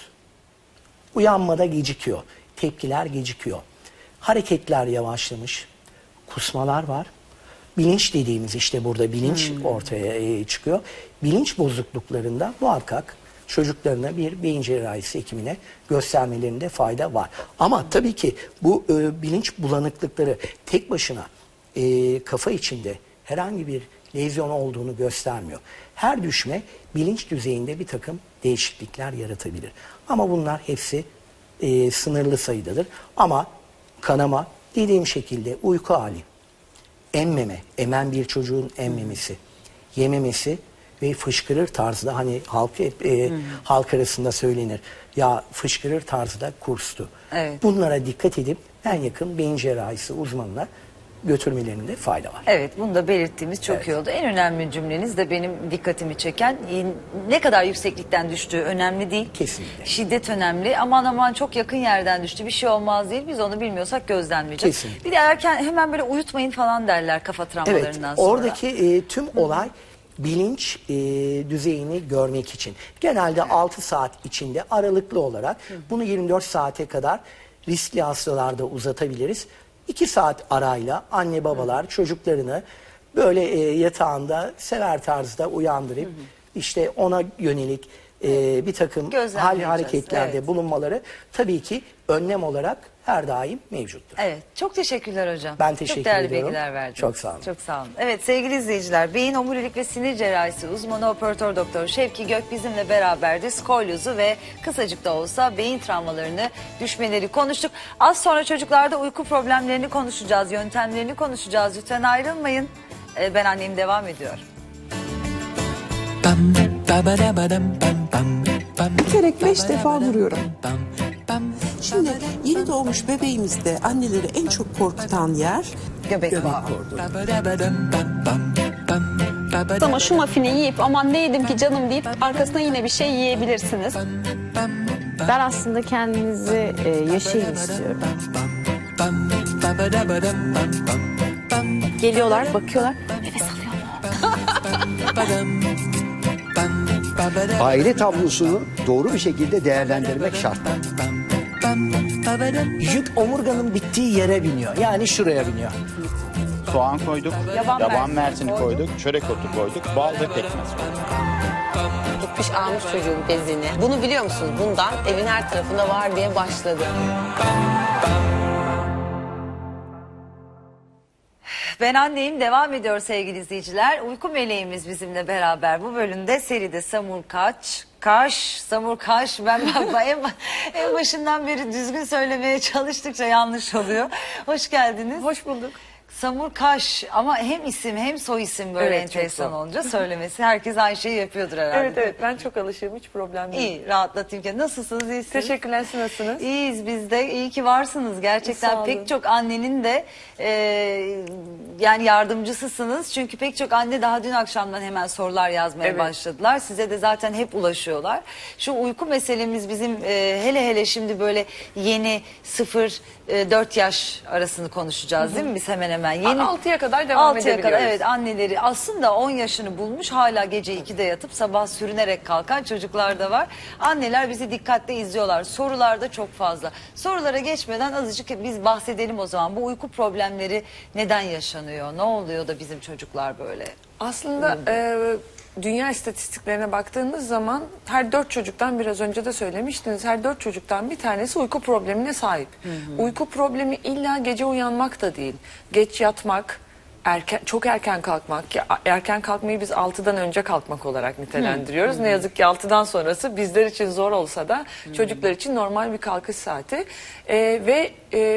Uyanmada gecikiyor. Tepkiler gecikiyor. Hareketler yavaşlamış. Kusmalar var. Bilinç dediğimiz işte burada bilinç hmm. ortaya e, çıkıyor. Bilinç bozukluklarında muhakkak çocuklarına bir beyin cerrahisi hekimine göstermelerinde fayda var. Ama tabii ki bu e, bilinç bulanıklıkları tek başına e, kafa içinde herhangi bir lezyon olduğunu göstermiyor. Her düşme bilinç düzeyinde bir takım değişiklikler yaratabilir. Ama bunlar hepsi e, sınırlı sayıdadır. Ama kanama dediğim şekilde uyku hali, emmeme, emen bir çocuğun emmemesi, yememesi ve fışkırır tarzda hani halk hep e, hmm. halk arasında söylenir. Ya fışkırır tarzda kurstu. Evet. Bunlara dikkat edip en yakın beyin cerrahisi uzmanına götürmelerinde fayda var. Evet, bunu da belirttiğimiz çok evet. iyi oldu. En önemli cümleniz de benim dikkatimi çeken, ne kadar yükseklikten düştüğü önemli değil. Kesinlikle. Şiddet önemli. Aman aman çok yakın yerden düştü, bir şey olmaz değil. Biz onu bilmiyorsak gözlenmeyeceğiz. Kesinlikle. Bir de erken hemen böyle uyutmayın falan derler kafa travmalarından evet, sonra. Oradaki e, tüm olay bilinç e, düzeyini görmek için. Genelde evet. altı saat içinde aralıklı olarak Hı. bunu yirmi dört saate kadar riskli hastalarda uzatabiliriz. iki saat arayla anne babalar Hı. çocuklarını böyle e, yatağında sever tarzda uyandırıp Hı. işte ona yönelik e, bir takım hal hareketlerde evet. bulunmaları tabii ki önlem olarak her daim mevcuttur. Evet. Çok teşekkürler hocam. Ben teşekkür Çok değerli ediyorum. bilgiler verdiniz. Çok sağ olun. Çok sağ olun. Evet sevgili izleyiciler, beyin omurilik ve sinir cerrahisi uzmanı operatör doktor Şevki Gök bizimle beraberdi. Skolyozu ve kısacık da olsa beyin travmalarını, düşmeleri konuştuk. Az sonra çocuklarda uyku problemlerini konuşacağız, yöntemlerini konuşacağız. Lütfen ayrılmayın. Ee, ben annem devam ediyor. Bikerek beş defa vuruyorum. Şimdi yeni doğmuş bebeğimizde anneleri en çok korkutan yer göbek, göbek kordu. Ama şu mafini yiyip aman ne yedim ki canım deyip arkasına yine bir şey yiyebilirsiniz. Ben aslında kendinizi e, yaşayın istiyorum. Geliyorlar, bakıyorlar, nefes alıyor mu? Aile tablosunu doğru bir şekilde değerlendirmek şart. Yük omurganın bittiği yere biniyor. Yani şuraya biniyor. Soğan koyduk, yaban, yaban mersini koyduk, koyduk, çörek otu koyduk, bal ve pekmez koyduk. Gitmiş almış çocuğun bezini. Bunu biliyor musunuz? Bundan evin her tarafında var diye başladı. Ben anneyim devam ediyor sevgili izleyiciler. Uyku meleğimiz bizimle beraber bu bölümde seride Samurkaç, Kaş, Samurkaş. Ben, ben en, en başından beri düzgün söylemeye çalıştıkça yanlış oluyor. Hoş geldiniz. Hoş bulduk. Samur Kaş ama hem isim hem soy isim böyle Evet, çok enteresan zor. olunca söylemesi herkes aynı şeyi yapıyordur herhalde. Evet evet ben çok alışığım, hiç problem değil. İyi, rahatlatayım ki. Nasılsınız, iyisiniz? Teşekkürler, siz nasılsınız? İyiyiz biz de. İyi ki varsınız. Sağ Gerçekten olun. pek çok annenin de e, yani yardımcısısınız. Çünkü pek çok anne daha dün akşamdan hemen sorular yazmaya Evet. başladılar. Size de zaten hep ulaşıyorlar. Şu uyku meselemiz bizim e, hele hele şimdi böyle yeni sıfır dört yaş arasını konuşacağız değil mi? Biz hemen hemen yeni altıya kadar devam altıya edebiliyoruz. kadar evet, anneleri aslında on yaşını bulmuş hala gece ikide yatıp sabah sürünerek kalkan çocuklar da var. Anneler bizi dikkatle izliyorlar. Sorular da çok fazla. Sorulara geçmeden azıcık biz bahsedelim o zaman. Bu uyku problemleri neden yaşanıyor? Ne oluyor da bizim çocuklar böyle? Aslında e, dünya istatistiklerine baktığımız zaman her dört çocuktan, biraz önce de söylemiştiniz, her dört çocuktan bir tanesi uyku problemine sahip. Uyku problemi illa gece uyanmak da değil. Geç yatmak, erken, çok erken kalkmak. Ki erken kalkmayı biz altıdan önce kalkmak olarak nitelendiriyoruz. Ne yazık ki altıdan sonrası bizler için zor olsa da çocuklar için normal bir kalkış saati. E, ve e,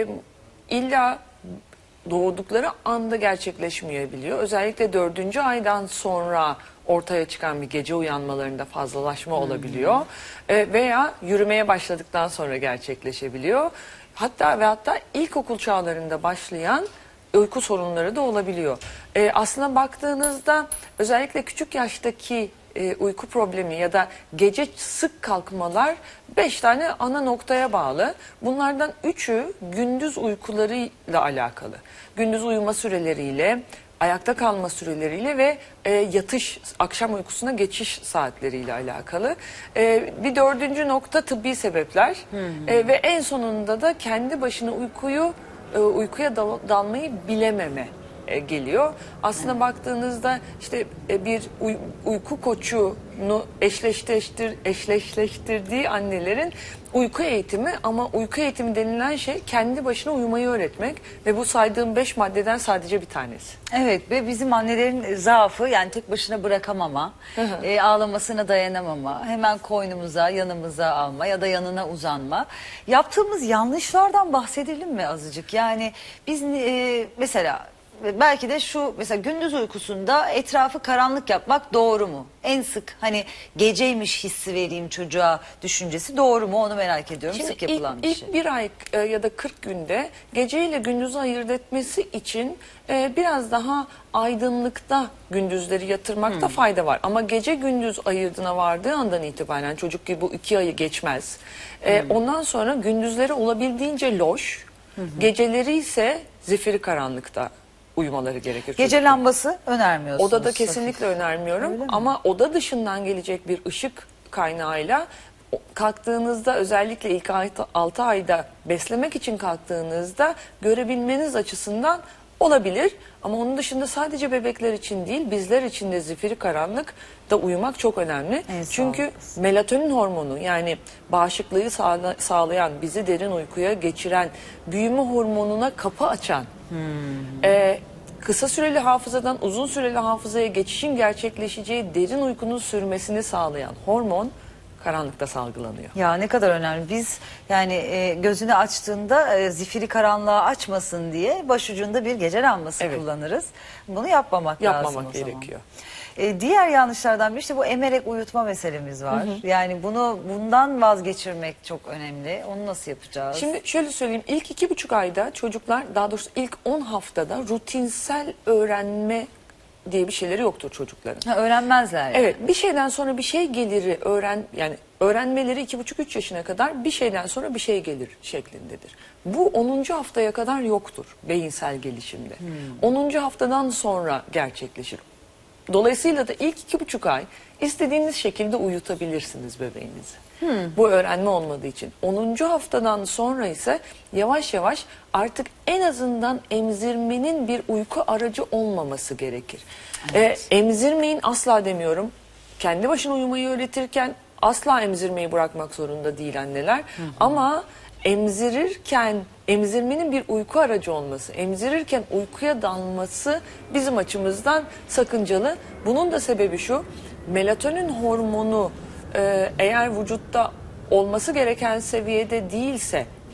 illa doğdukları anda gerçekleşmeyebiliyor. Özellikle dördüncü aydan sonra ortaya çıkan bir gece uyanmalarında fazlalaşma olabiliyor. E, veya yürümeye başladıktan sonra gerçekleşebiliyor. Hatta ve hatta ilkokul çağlarında başlayan uyku sorunları da olabiliyor. E, aslına baktığınızda özellikle küçük yaştaki e, uyku problemi ya da gece sık kalkmalar beş tane ana noktaya bağlı. Bunlardan üçü gündüz uykularıyla alakalı. Gündüz uyuma süreleriyle, ayakta kalma süreleriyle ve e, yatış, akşam uykusuna geçiş saatleriyle alakalı. E, bir dördüncü nokta tıbbi sebepler. E, ve en sonunda da kendi başına uykuyu e, uykuya dal, dalmayı bilememe e, geliyor. Aslında baktığınızda işte e, bir uy, uyku koçunu eşleştir, eşleştirdiği annelerin uyku eğitimi, ama uyku eğitimi denilen şey kendi başına uyumayı öğretmek ve bu saydığım beş maddeden sadece bir tanesi. Evet ve bizim annelerin zaafı yani tek başına bırakamama, e, ağlamasına dayanamama, hemen koynumuza, yanımıza alma ya da yanına uzanma. Yaptığımız yanlışlardan bahsedelim mi azıcık? Yani biz e, mesela belki de şu, mesela gündüz uykusunda etrafı karanlık yapmak doğru mu? En sık hani geceymiş hissi vereyim çocuğa düşüncesi doğru mu, onu merak ediyorum. Şimdi sık yapılan ilk, bir şey. ilk bir ay e, ya da kırk günde geceyle gündüzü ayırt etmesi için e, biraz daha aydınlıkta gündüzleri yatırmakta fayda var. Ama gece gündüz ayırdına vardığı andan itibaren çocuk gibi bu iki ayı geçmez. E, ondan sonra gündüzleri olabildiğince loş, geceleri ise zifiri karanlıkta uyumaları gerekir. Gece çocukların. lambası önermiyorsunuz. Odada kesinlikle önermiyorum ama oda dışından gelecek bir ışık kaynağıyla o- kalktığınızda, özellikle ilk altı ayda beslemek için kalktığınızda görebilmeniz açısından olabilir. Ama onun dışında sadece bebekler için değil, bizler için de zifiri karanlık da uyumak çok önemli. En Çünkü sağlıklısı. melatonin hormonu, yani bağışıklığı sağla- sağlayan, bizi derin uykuya geçiren, büyüme hormonuna kapı açan, e, kısa süreli hafızadan uzun süreli hafızaya geçişin gerçekleşeceği derin uykunun sürmesini sağlayan hormon karanlıkta salgılanıyor. Ya ne kadar önemli. Biz yani e, gözünü açtığında e, zifiri karanlığa açmasın diye başucunda bir gece lambası Evet. kullanırız. Bunu yapmamak, lazım Yapmamak o zaman. gerekiyor. E, diğer yanlışlardan bir işte bu emerek uyutma meselemiz var. Yani bunu bundan vazgeçirmek çok önemli. Onu nasıl yapacağız? Şimdi şöyle söyleyeyim, ilk iki buçuk ayda çocuklar, daha doğrusu ilk on haftada rutinsel öğrenme diye bir şeyleri yoktur çocukların. Ha, öğrenmezler yani. Evet, bir şeyden sonra bir şey geliri öğren, yani öğrenmeleri iki buçuk üç yaşına kadar bir şeyden sonra bir şey gelir şeklindedir. Bu onuncu haftaya kadar yoktur beyinsel gelişimde. onuncu haftadan sonra gerçekleşir. Dolayısıyla da ilk iki buçuk ay istediğiniz şekilde uyutabilirsiniz bebeğinizi. Bu öğrenme olmadığı için. onuncu haftadan sonra ise yavaş yavaş artık en azından emzirmenin bir uyku aracı olmaması gerekir. Evet. Ee, emzirmeyin asla demiyorum. Kendi başına uyumayı öğretirken asla emzirmeyi bırakmak zorunda değil anneler. Hı hı. Ama emzirirken emzirmenin bir uyku aracı olması, emzirirken uykuya dalması bizim açımızdan sakıncalı. Bunun da sebebi şu: melatonin hormonu e, eğer vücutta olması gereken seviyede değilse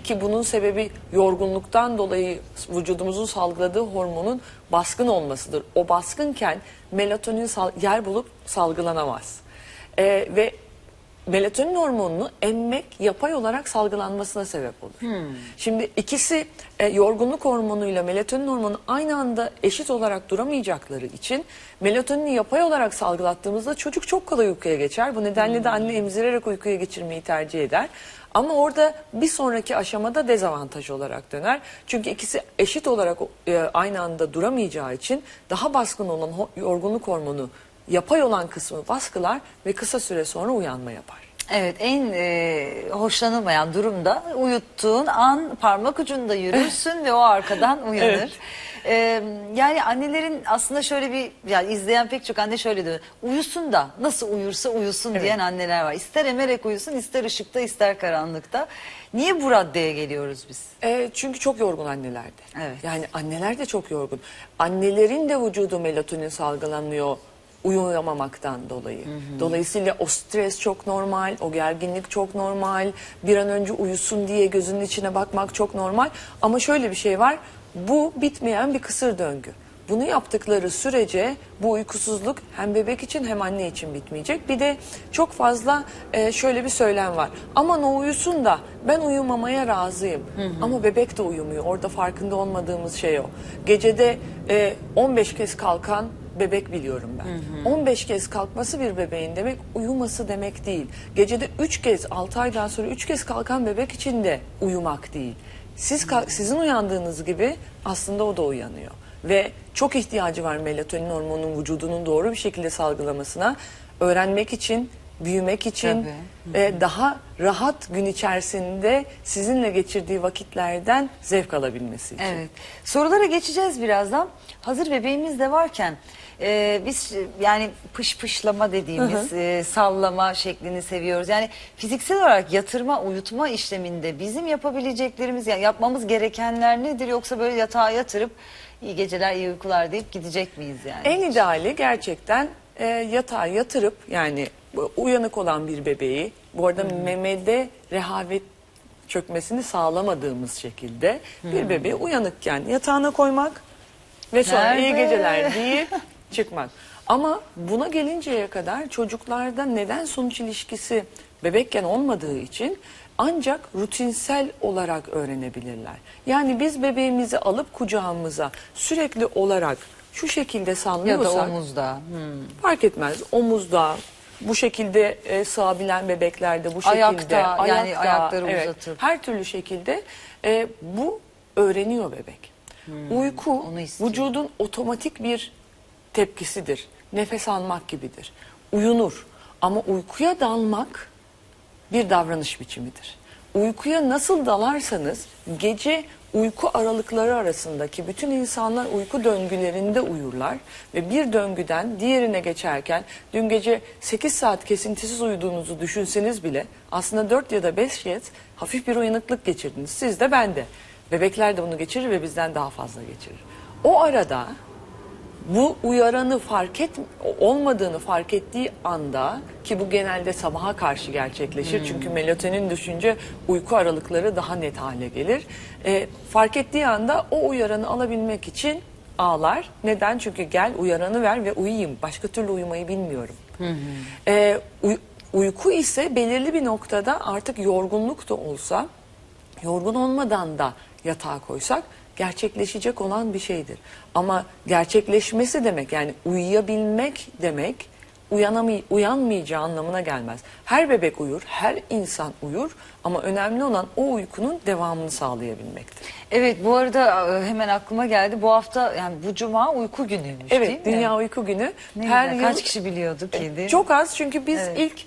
ki bunun sebebi yorgunluktan dolayı vücudumuzun salgıladığı hormonun baskın olmasıdır. O baskınken melatonin sal- yer bulup salgılanamaz. Ee, ve melatonin hormonunu emmek yapay olarak salgılanmasına sebep olur. Hmm. Şimdi ikisi e, yorgunluk hormonuyla melatonin hormonu aynı anda eşit olarak duramayacakları için melatonini yapay olarak salgılattığımızda çocuk çok kolay uykuya geçer. Bu nedenle hmm. de anne emzirerek uykuya geçirmeyi tercih eder. Ama orada bir sonraki aşamada dezavantaj olarak döner. Çünkü ikisi eşit olarak e, aynı anda duramayacağı için daha baskın olan ho- yorgunluk hormonu yapay olan kısmı baskılar ve kısa süre sonra uyanma yapar. Evet, en e, hoşlanılmayan durumda uyuttuğun an parmak ucunda yürürsün ve o arkadan uyanır. Evet. E, yani annelerin aslında şöyle bir, yani izleyen pek çok anne şöyle diyor: uyusun da nasıl uyursa uyusun evet. diyen anneler var. İster emerek uyusun, ister ışıkta, ister karanlıkta. Niye bu raddeye geliyoruz biz? E, çünkü çok yorgun anneler de. Evet. Yani anneler de çok yorgun. Annelerin de vücudu melatonin salgılanıyor uyuyamamaktan dolayı. Hı hı. Dolayısıyla o stres çok normal, o gerginlik çok normal. Bir an önce uyusun diye gözünün içine bakmak çok normal. Ama şöyle bir şey var, bu bitmeyen bir kısır döngü. Bunu yaptıkları sürece bu uykusuzluk hem bebek için hem anne için bitmeyecek. Bir de çok fazla e, şöyle bir söylem var. Aman o uyusun da ben uyumamaya razıyım. Hı hı. Ama bebek de uyumuyor. Orada farkında olmadığımız şey o. Gecede e, on beş kez kalkan bebek biliyorum ben. Hı hı. on beş kez kalkması bir bebeğin demek uyuması demek değil. Gecede üç kez, altı aydan sonra üç kez kalkan bebek için de uyumak değil. Siz kalk, sizin uyandığınız gibi aslında o da uyanıyor. Ve çok ihtiyacı var melatonin hormonunun vücudunun doğru bir şekilde salgılamasına. Öğrenmek için, büyümek için, e, daha rahat gün içerisinde sizinle geçirdiği vakitlerden zevk alabilmesi için. Evet. Sorulara geçeceğiz birazdan. Hazır bebeğimiz de varken e, biz yani pış pışlama dediğimiz hı hı. E, sallama şeklini seviyoruz. Yani fiziksel olarak yatırma, uyutma işleminde bizim yapabileceklerimiz, yani yapmamız gerekenler nedir? Yoksa böyle yatağa yatırıp iyi geceler, iyi uykular deyip gidecek miyiz yani? En ideali gerçekten e, yatağa yatırıp, yani uyanık olan bir bebeği, bu arada hmm. memede rehavet çökmesini sağlamadığımız şekilde hmm. bir bebeği uyanıkken yatağına koymak ve sonra Nerede? iyi geceler deyip çıkmak. Ama buna gelinceye kadar çocuklarda neden sonuç ilişkisi bebekken olmadığı için ancak rutinsel olarak öğrenebilirler. Yani biz bebeğimizi alıp kucağımıza sürekli olarak şu şekilde sallıyorsak, ya da omuzda hmm. fark etmez, omuzda bu şekilde e, sığabilen bebeklerde bu şekilde ayakta, ayakta yani ayakları evet, uzatıp her türlü şekilde e, bu öğreniyor bebek. Hmm, Uyku vücudun otomatik bir tepkisidir. Nefes almak gibidir. Uyunur ama uykuya dalmak bir davranış biçimidir. Uykuya nasıl dalarsanız gece uyku aralıkları arasındaki bütün insanlar uyku döngülerinde uyurlar ve bir döngüden diğerine geçerken dün gece sekiz saat kesintisiz uyuduğunuzu düşünseniz bile aslında dört ya da beş kez hafif bir uyanıklık geçirdiniz. Siz de ben de. Bebekler de bunu geçirir ve bizden daha fazla geçirir. O arada bu uyaranı fark et olmadığını fark ettiği anda, ki bu genelde sabaha karşı gerçekleşir hmm. çünkü melatonin düşünce uyku aralıkları daha net hale gelir. E, fark ettiği anda o uyaranı alabilmek için ağlar. Neden? Çünkü gel uyaranı ver ve uyuyayım. Başka türlü uyumayı bilmiyorum. Hmm. E, uy uyku ise belirli bir noktada artık yorgunluk da olsa, yorgun olmadan da yatağa koysak gerçekleşecek olan bir şeydir. Ama gerçekleşmesi demek, yani uyuyabilmek demek uyanamay uyanmayacağı anlamına gelmez. Her bebek uyur, her insan uyur ama önemli olan o uykunun devamını sağlayabilmektir. Evet, bu arada hemen aklıma geldi. Bu hafta, yani bu cuma uyku günüymüş, evet, değil mi? Dünya Uyku Günü. Ne her güzel. yıl, Kaç kişi biliyordu ki? Değil çok az, çünkü biz evet. ilk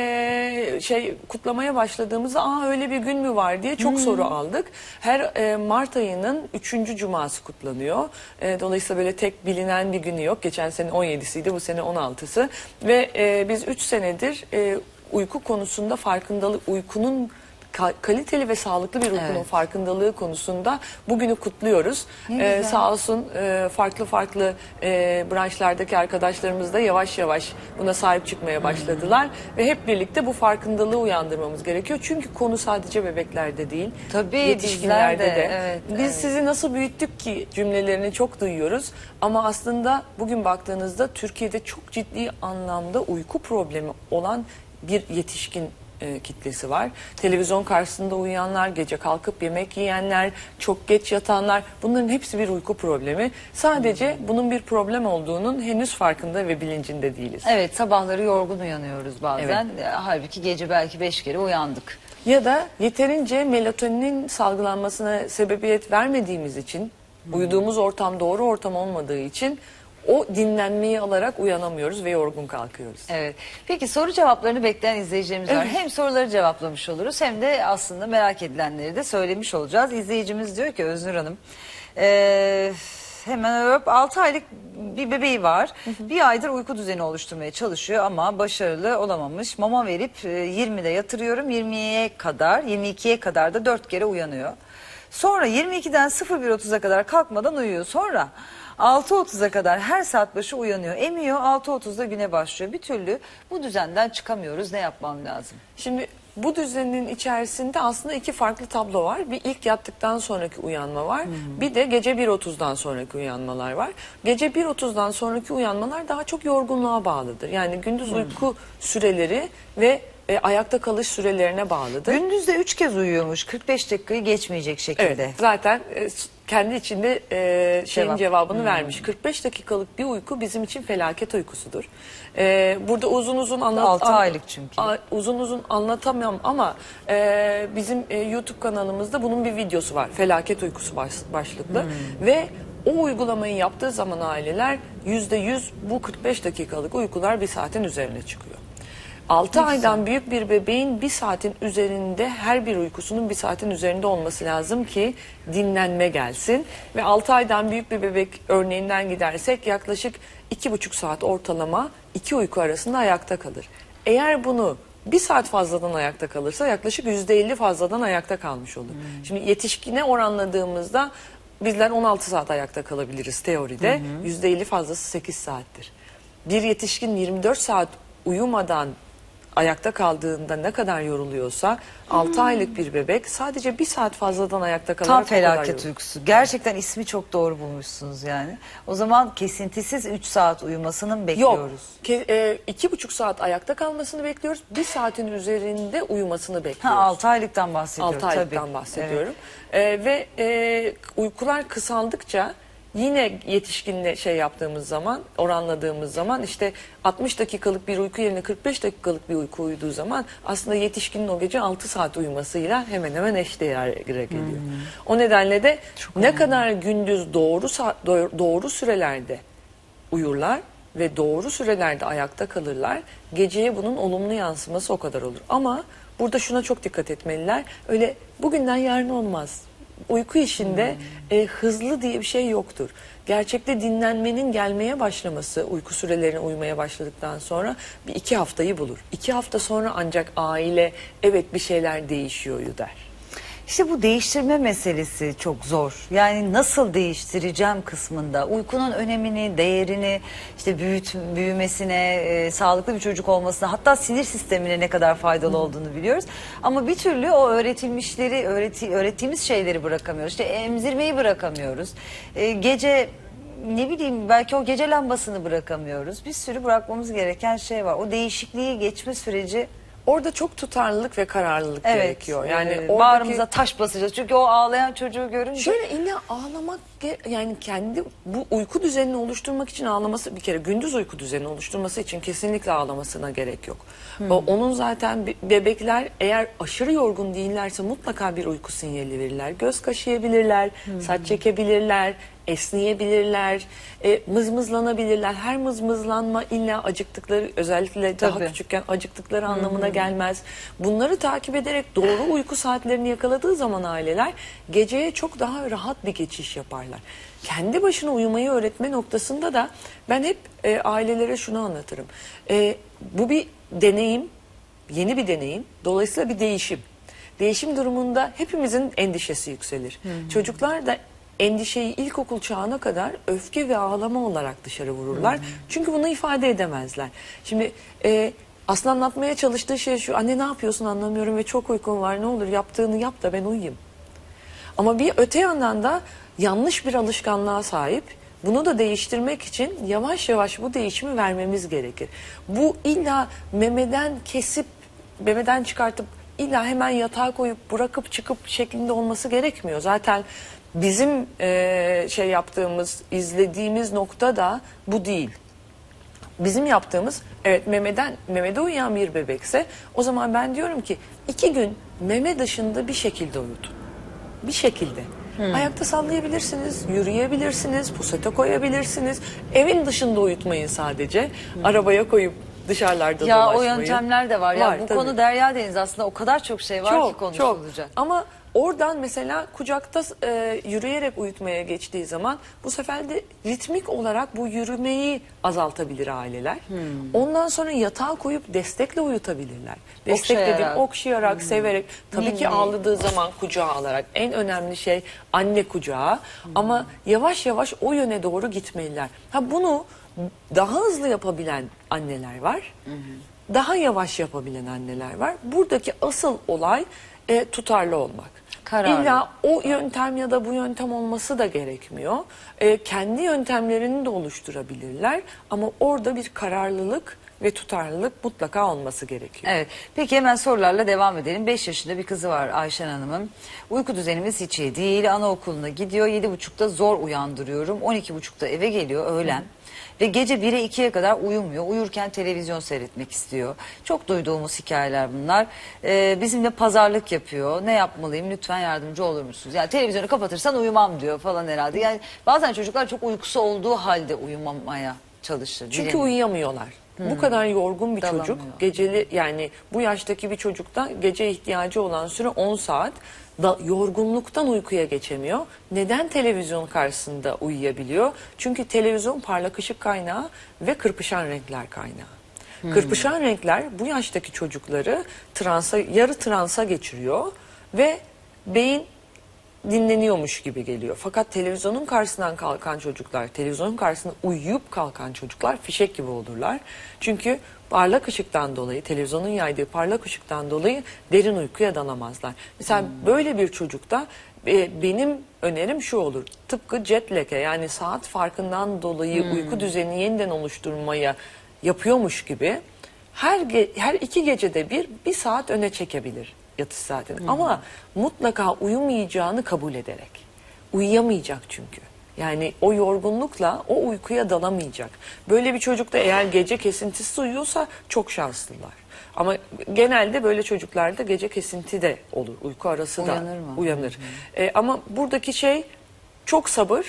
e, şey kutlamaya başladığımızda aa öyle bir gün mü var diye çok hmm. soru aldık. Her e, Mart ayının üçüncü cuması kutlanıyor. E, dolayısıyla böyle tek bilinen bir günü yok. Geçen sene on yedisiydi, bu sene on altısı. Ve e, biz üç senedir e, uyku konusunda farkındalık, uykunun ka- kaliteli ve sağlıklı bir uykunun Evet. farkındalığı konusunda bugünü kutluyoruz. Ne Ee, güzel. sağ olsun e, farklı farklı e, branşlardaki arkadaşlarımız da yavaş yavaş buna sahip çıkmaya başladılar. Ve hep birlikte bu farkındalığı uyandırmamız gerekiyor. Çünkü konu sadece bebeklerde değil, Tabii, yetişkinlerde bizler de, de. evet, Biz evet. sizi nasıl büyüttük ki cümlelerini çok duyuyoruz. Ama aslında bugün baktığınızda Türkiye'de çok ciddi anlamda uyku problemi olan bir yetişkin e, kitlesi var. Televizyon karşısında uyuyanlar, gece kalkıp yemek yiyenler, çok geç yatanlar, bunların hepsi bir uyku problemi. Sadece bunun bir problem olduğunun henüz farkında ve bilincinde değiliz. Evet, sabahları yorgun uyanıyoruz bazen. E, Halbuki gece belki beş kere uyandık. Ya da yeterince melatoninin salgılanmasına sebebiyet vermediğimiz için, uyuduğumuz ortam doğru ortam olmadığı için o dinlenmeyi alarak uyanamıyoruz ve yorgun kalkıyoruz. Evet. Peki soru cevaplarını bekleyen izleyicilerimiz var. Evet. Hem soruları cevaplamış oluruz hem de aslında merak edilenleri de söylemiş olacağız. İzleyicimiz diyor ki Öznur Hanım, eee, hemen öp altı aylık bir bebeği var. Bir aydır uyku düzeni oluşturmaya çalışıyor ama başarılı olamamış. Mama verip e, yirmide yatırıyorum. yirmiye kadar, yirmi ikiye kadar da dört kere uyanıyor. Sonra yirmi ikiden sıfır bir otuza kadar kalkmadan uyuyor. Sonra altı otuza kadar her saat başı uyanıyor. Emiyor, altı otuzda güne başlıyor. Bir türlü bu düzenden çıkamıyoruz. Ne yapmam lazım? Şimdi bu düzenin içerisinde aslında iki farklı tablo var. Bir ilk yattıktan sonraki uyanma var. Bir de gece bir otuzdan sonraki uyanmalar var. Gece bir otuzdan sonraki uyanmalar daha çok yorgunluğa bağlıdır. Yani gündüz uyku süreleri ve e, ayakta kalış sürelerine bağlıdır. Gündüzde üç kez uyuyormuş. kırk beş dakikayı geçmeyecek şekilde. Evet, zaten e, s- kendi içinde e, şeyin Cevap. cevabını vermiş. kırk beş dakikalık bir uyku bizim için felaket uykusudur. E, burada uzun uzun anlat Altı an- aylık çünkü. a- uzun uzun anlatamam ama e, bizim e, YouTube kanalımızda bunun bir videosu var. Felaket uykusu baş- başlıklı ve o uygulamayı yaptığı zaman aileler yüzde yüz bu kırk beş dakikalık uykular bir saatin üzerine çıkıyor. altı aydan büyük bir bebeğin bir saatin üzerinde, her bir uykusunun bir saatin üzerinde olması lazım ki dinlenme gelsin. Ve altı aydan büyük bir bebek örneğinden gidersek yaklaşık iki buçuk saat ortalama iki uyku arasında ayakta kalır. Eğer bunu bir saat fazladan ayakta kalırsa yaklaşık yüzde elli fazladan ayakta kalmış olur. Şimdi yetişkine oranladığımızda bizler on altı saat ayakta kalabiliriz teoride. yüzde elli fazlası sekiz saattir. Bir yetişkin yirmi dört saat uyumadan ayakta kaldığında ne kadar yoruluyorsa altı aylık bir bebek sadece bir saat fazladan ayakta kalarak Tam o kadar felaket yorulur. uykusu. Gerçekten ismi çok doğru bulmuşsunuz yani. O zaman kesintisiz üç saat uyumasını mı Yok. bekliyoruz? Ke- e, iki buçuk saat ayakta kalmasını bekliyoruz. Bir saatin üzerinde uyumasını Ha, bekliyoruz. altı aylıktan bahsediyorum. altı aylıktan tabii. bahsediyorum. E, ve e, uykular kısaldıkça yine yetişkinle şey yaptığımız zaman, oranladığımız zaman işte altmış dakikalık bir uyku yerine kırk beş dakikalık bir uyku uyuduğu zaman aslında yetişkinin o gece altı saat uyumasıyla hemen hemen eşdeğer geliyor. O nedenle de ne kadar gündüz doğru saat, doğru, doğru sürelerde uyurlar ve doğru sürelerde ayakta kalırlar, geceye bunun olumlu yansıması o kadar olur. Ama burada şuna çok dikkat etmeliler. Öyle bugünden yarın olmaz. Uyku işinde e, hızlı diye bir şey yoktur. Gerçekte dinlenmenin gelmeye başlaması, uyku sürelerine uymaya başladıktan sonra bir iki haftayı bulur. İki hafta sonra ancak aile evet bir şeyler değişiyor der. İşte bu değiştirme meselesi çok zor. Yani nasıl değiştireceğim kısmında uykunun önemini, değerini, işte büyüt, büyümesine, e, sağlıklı bir çocuk olmasına, hatta sinir sistemine ne kadar faydalı olduğunu biliyoruz. Ama bir türlü o öğretilmişleri, öğreti, öğrettiğimiz şeyleri bırakamıyoruz. İşte emzirmeyi bırakamıyoruz. E, gece ne bileyim belki o gece lambasını bırakamıyoruz. Bir sürü bırakmamız gereken şey var. O değişikliği geçme süreci. Orada çok tutarlılık ve kararlılık Evet, gerekiyor. Yani e, oradaki- bağrımıza taş basacağız. Çünkü o ağlayan çocuğu görünce. Şöyle illa ağlamak ge- yani kendi bu uyku düzenini oluşturmak için ağlaması, bir kere gündüz uyku düzenini oluşturması için kesinlikle ağlamasına gerek yok. O, onun zaten be- bebekler eğer aşırı yorgun değillerse mutlaka bir uyku sinyali verirler. Göz kaşıyabilirler, saç çekebilirler, esneyebilirler, e, mızmızlanabilirler. Her mızmızlanma illa acıktıkları, özellikle daha Tabii. küçükken acıktıkları anlamına gelmez. Bunları takip ederek doğru uyku saatlerini yakaladığı zaman aileler geceye çok daha rahat bir geçiş yaparlar. Kendi başına uyumayı öğretme noktasında da ben hep e, ailelere şunu anlatırım. E, bu bir deneyim, yeni bir deneyim. Dolayısıyla bir değişim. değişim durumunda hepimizin endişesi yükselir. Çocuklar da endişeyi ilkokul çağına kadar öfke ve ağlama olarak dışarı vururlar. Çünkü bunu ifade edemezler. Şimdi e, aslında anlatmaya çalıştığı şey şu: anne ne yapıyorsun anlamıyorum ve çok uykum var, ne olur yaptığını yap da ben uyuyayım. Ama bir öte yandan da yanlış bir alışkanlığa sahip. Bunu da değiştirmek için yavaş yavaş bu değişimi vermemiz gerekir. Bu illa memeden kesip, memeden çıkartıp illa hemen yatağa koyup bırakıp çıkıp şeklinde olması gerekmiyor. Zaten bizim e, şey yaptığımız, izlediğimiz nokta da bu değil. Bizim yaptığımız, evet, memeden memede uyuyan bir bebekse o zaman ben diyorum ki iki gün meme dışında bir şekilde uyutun. Bir şekilde. Hmm. Ayakta sallayabilirsiniz, yürüyebilirsiniz, pusete koyabilirsiniz. Evin dışında uyutmayın sadece. Hmm. Arabaya koyup dışarılarda ya dolaşmayın. Ya o yöntemler de var. var ya bu tabii. konu derya deniz, aslında o kadar çok şey var çok, ki konuşulacak. Çok. Ama oradan mesela kucakta e, yürüyerek uyutmaya geçtiği zaman bu sefer de ritmik olarak bu yürümeyi azaltabilir aileler. Hmm. Ondan sonra yatağa koyup destekle uyutabilirler. Destek Okşayarak. dediğim okşayarak, hmm. severek. Tabii hmm. ki ağladığı zaman kucağa alarak. En önemli şey anne kucağı. Hmm. Ama yavaş yavaş o yöne doğru gitmeliler. Ha, bunu daha hızlı yapabilen anneler var. Hmm. Daha yavaş yapabilen anneler var. Buradaki asıl olay e, tutarlı olmak. Kararlı. İlla o yöntem ya da bu yöntem olması da gerekmiyor. E, kendi yöntemlerini de oluşturabilirler. Ama orada bir kararlılık ve tutarlılık mutlaka olması gerekiyor. Evet. Peki hemen sorularla devam edelim. beş yaşında bir kızı var Ayşen Hanım'ın. Uyku düzenimiz hiç iyi değil. Anaokuluna gidiyor. yedi buçukta zor uyandırıyorum. on iki buçukta eve geliyor öğlen. Hı. Ve gece bire ikiye kadar uyumuyor. Uyurken televizyon seyretmek istiyor. Çok duyduğumuz hikayeler bunlar. Ee, bizimle pazarlık yapıyor. Ne yapmalıyım, lütfen yardımcı olur musunuz? Yani televizyonu kapatırsan uyumam diyor falan herhalde. Yani bazen çocuklar çok uykusu olduğu halde uyumamaya çalışır. Çünkü bilemiyorum. uyuyamıyorlar. Hmm. Bu kadar yorgun bir Dalamıyor. çocuk geceli, yani bu yaştaki bir çocukta gece ihtiyacı olan süre on saat. Da yorgunluktan uykuya geçemiyor. Neden televizyon karşısında uyuyabiliyor? Çünkü televizyon parlak ışık kaynağı ve kırpışan renkler kaynağı. Hmm. Kırpışan renkler bu yaştaki çocukları transa, yarı transa geçiriyor ve beyin dinleniyormuş gibi geliyor. Fakat televizyonun karşısından kalkan çocuklar, televizyonun karşısında uyuyup kalkan çocuklar fişek gibi olurlar. Çünkü parlak ışıktan dolayı, televizyonun yaydığı parlak ışıktan dolayı derin uykuya dalamazlar. Mesela hmm. böyle bir çocukta e, benim önerim şu olur. Tıpkı jet lag'e, yani saat farkından dolayı hmm. uyku düzenini yeniden oluşturmaya yapıyormuş gibi her ge her iki gecede bir bir saat öne çekebilir yatış saatini. Hmm. Ama mutlaka uyumayacağını kabul ederek. Uyuyamayacak çünkü. Yani o yorgunlukla o uykuya dalamayacak. Böyle bir çocuk da eğer gece kesintisiz uyuyorsa çok şanslılar. Ama genelde böyle çocuklarda gece kesinti de olur. Uyku arası da uyanır mı? uyanır. Ee, ama buradaki şey çok sabır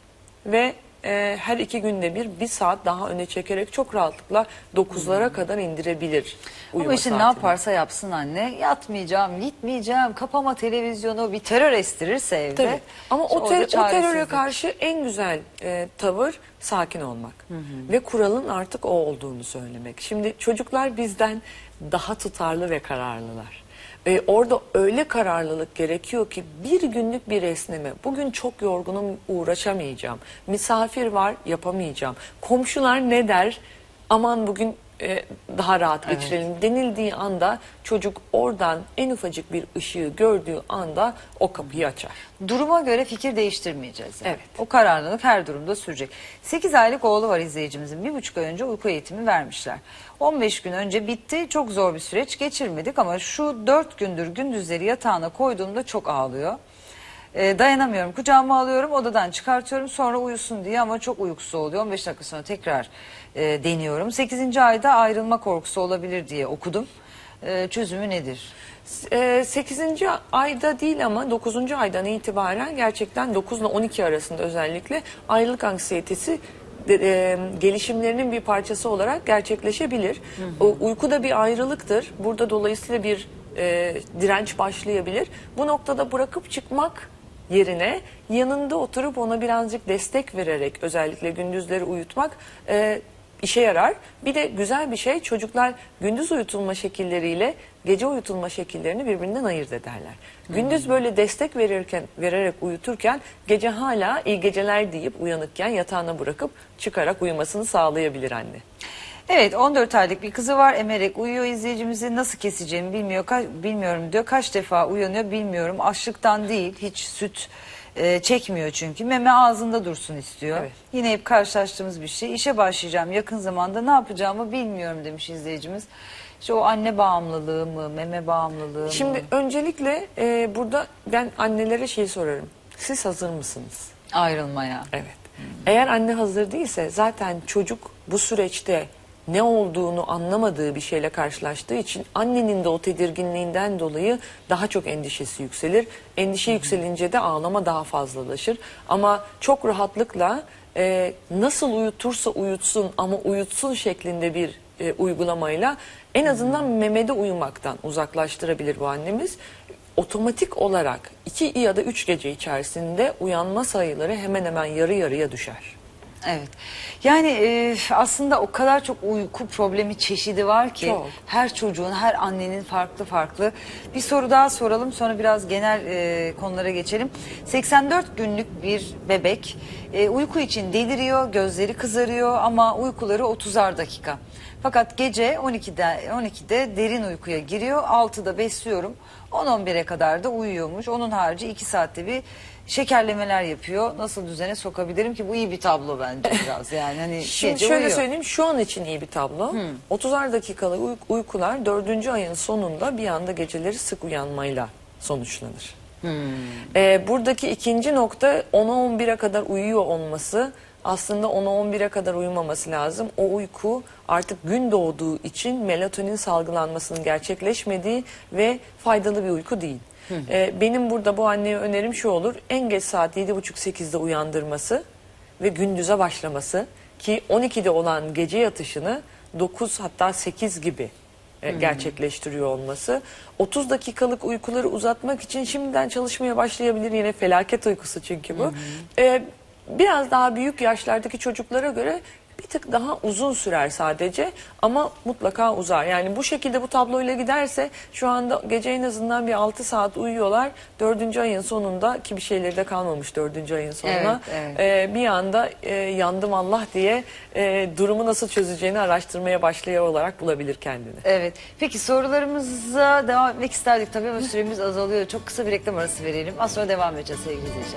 ve e, her iki günde bir bir saat daha öne çekerek çok rahatlıkla dokuzlara hmm. kadar indirebilir. Ama işte ne yaparsa yapsın anne, yatmayacağım, gitmeyeceğim, kapama televizyonu, bir terör estirirse evde. Tabii. Ama o, ter o teröre karşı en güzel e, tavır sakin olmak. Hı hı. Ve kuralın artık o olduğunu söylemek. Şimdi çocuklar bizden daha tutarlı ve kararlılar. Ee, orada öyle kararlılık gerekiyor ki bir günlük bir esneme. Bugün çok yorgunum, uğraşamayacağım. Misafir var, yapamayacağım. Komşular ne der? Aman bugün e, daha rahat geçirelim evet. denildiği anda çocuk oradan en ufacık bir ışığı gördüğü anda o kapıyı açar. Duruma göre fikir değiştirmeyeceğiz. Yani. Evet. O kararlılık her durumda sürecek. sekiz aylık oğlu var izleyicimizin. Bir buçuk ay önce uyku eğitimi vermişler. on beş gün önce bitti. Çok zor bir süreç geçirmedik ama şu dört gündür gündüzleri yatağına koyduğumda çok ağlıyor. Ee, dayanamıyorum. Kucağıma alıyorum, odadan çıkartıyorum, sonra uyusun diye ama çok uykusu oluyor. on beş dakika sonra tekrar e, deniyorum. sekizinci ayda ayrılma korkusu olabilir diye okudum. E, çözümü nedir? sekizinci ayda değil ama dokuzuncu aydan itibaren gerçekten dokuz ile on iki arasında özellikle ayrılık anksiyetesi de, e, gelişimlerinin bir parçası olarak gerçekleşebilir. Hı hı. O, uyku da bir ayrılıktır. Burada dolayısıyla bir e, direnç başlayabilir. Bu noktada bırakıp çıkmak yerine yanında oturup ona birazcık destek vererek özellikle gündüzleri uyutmak e, işe yarar. Bir de güzel bir şey, çocuklar gündüz uyutulma şekilleriyle gece uyutulma şekillerini birbirinden ayırt ederler. Gündüz böyle destek verirken, vererek uyuturken gece hala iyi geceler deyip uyanıkken yatağına bırakıp çıkarak uyumasını sağlayabilir anne. Evet, on dört aylık bir kızı var. Emerek uyuyor, izleyicimizi nasıl keseceğimi bilmiyor, ka bilmiyorum diyor. Kaç defa uyanıyor bilmiyorum. Açlıktan değil, hiç süt e, çekmiyor çünkü. Meme ağzında dursun istiyor. Evet. Yine hep karşılaştığımız bir şey. İşe başlayacağım yakın zamanda, ne yapacağımı bilmiyorum demiş izleyicimiz. İşte o anne bağımlılığı mı, meme bağımlılığı Şimdi mı? öncelikle e, burada ben annelere şeyi sorarım. Siz hazır mısınız? Ayrılmaya. Evet. Eğer anne hazır değilse zaten çocuk bu süreçte ne olduğunu anlamadığı bir şeyle karşılaştığı için annenin de o tedirginliğinden dolayı daha çok endişesi yükselir. Endişe yükselince de ağlama daha fazlalaşır. Ama çok rahatlıkla e, nasıl uyutursa uyutsun ama uyutsun şeklinde bir e, uygulamayla en azından memede uyumaktan uzaklaştırabilir bu annemiz. Otomatik olarak iki ya da üç gece içerisinde uyanma sayıları hemen hemen yarı yarıya düşer. Evet. Yani e, aslında o kadar çok uyku problemi çeşidi var ki Çok. her çocuğun, her annenin farklı farklı. Bir soru daha soralım, sonra biraz genel e, konulara geçelim. seksen dört günlük bir bebek e, uyku için deliriyor, gözleri kızarıyor ama uykuları otuzar dakika. Fakat gece on ikide on ikide derin uykuya giriyor. altıda besliyorum. on on bire kadar da uyuyormuş. Onun harici iki saatte bir şekerlemeler yapıyor. Nasıl düzene sokabilirim ki? Bu iyi bir tablo bence biraz. Yani hani Şimdi gece şöyle uyuyor. söyleyeyim, şu an için iyi bir tablo. otuzar dakikalık uy- uykular dördüncü ayın sonunda bir anda geceleri sık uyanmayla sonuçlanır. Ee, buradaki ikinci nokta ona on bire kadar uyuyor olması. Aslında ona on bire kadar uyumaması lazım. O uyku artık gün doğduğu için melatonin salgılanmasının gerçekleşmediği ve faydalı bir uyku değil. Ee, benim burada bu anneye önerim şu olur: en geç saat yedi buçuk sekizde uyandırması ve gündüze başlaması, ki on ikide olan gece yatışını dokuz hatta sekiz gibi e, gerçekleştiriyor olması. otuz dakikalık uykuları uzatmak için şimdiden çalışmaya başlayabilir, yine felaket uykusu çünkü bu. Ee, biraz daha büyük yaşlardaki çocuklara göre bir tık daha uzun sürer sadece ama mutlaka uzar. Yani bu şekilde bu tabloyla giderse şu anda gece en azından bir altı saat uyuyorlar. Dördüncü ayın sonunda, ki bir şeyleri de kalmamış dördüncü ayın sonuna, Evet, evet. e, bir anda e, yandım Allah diye e, durumu nasıl çözeceğini araştırmaya başlıyor olarak bulabilir kendini. Evet. Peki sorularımıza devam etmek isterdik tabii ama süremiz azalıyor. Çok kısa bir reklam arası verelim. Az sonra devam edeceğiz sevgili izleyiciler.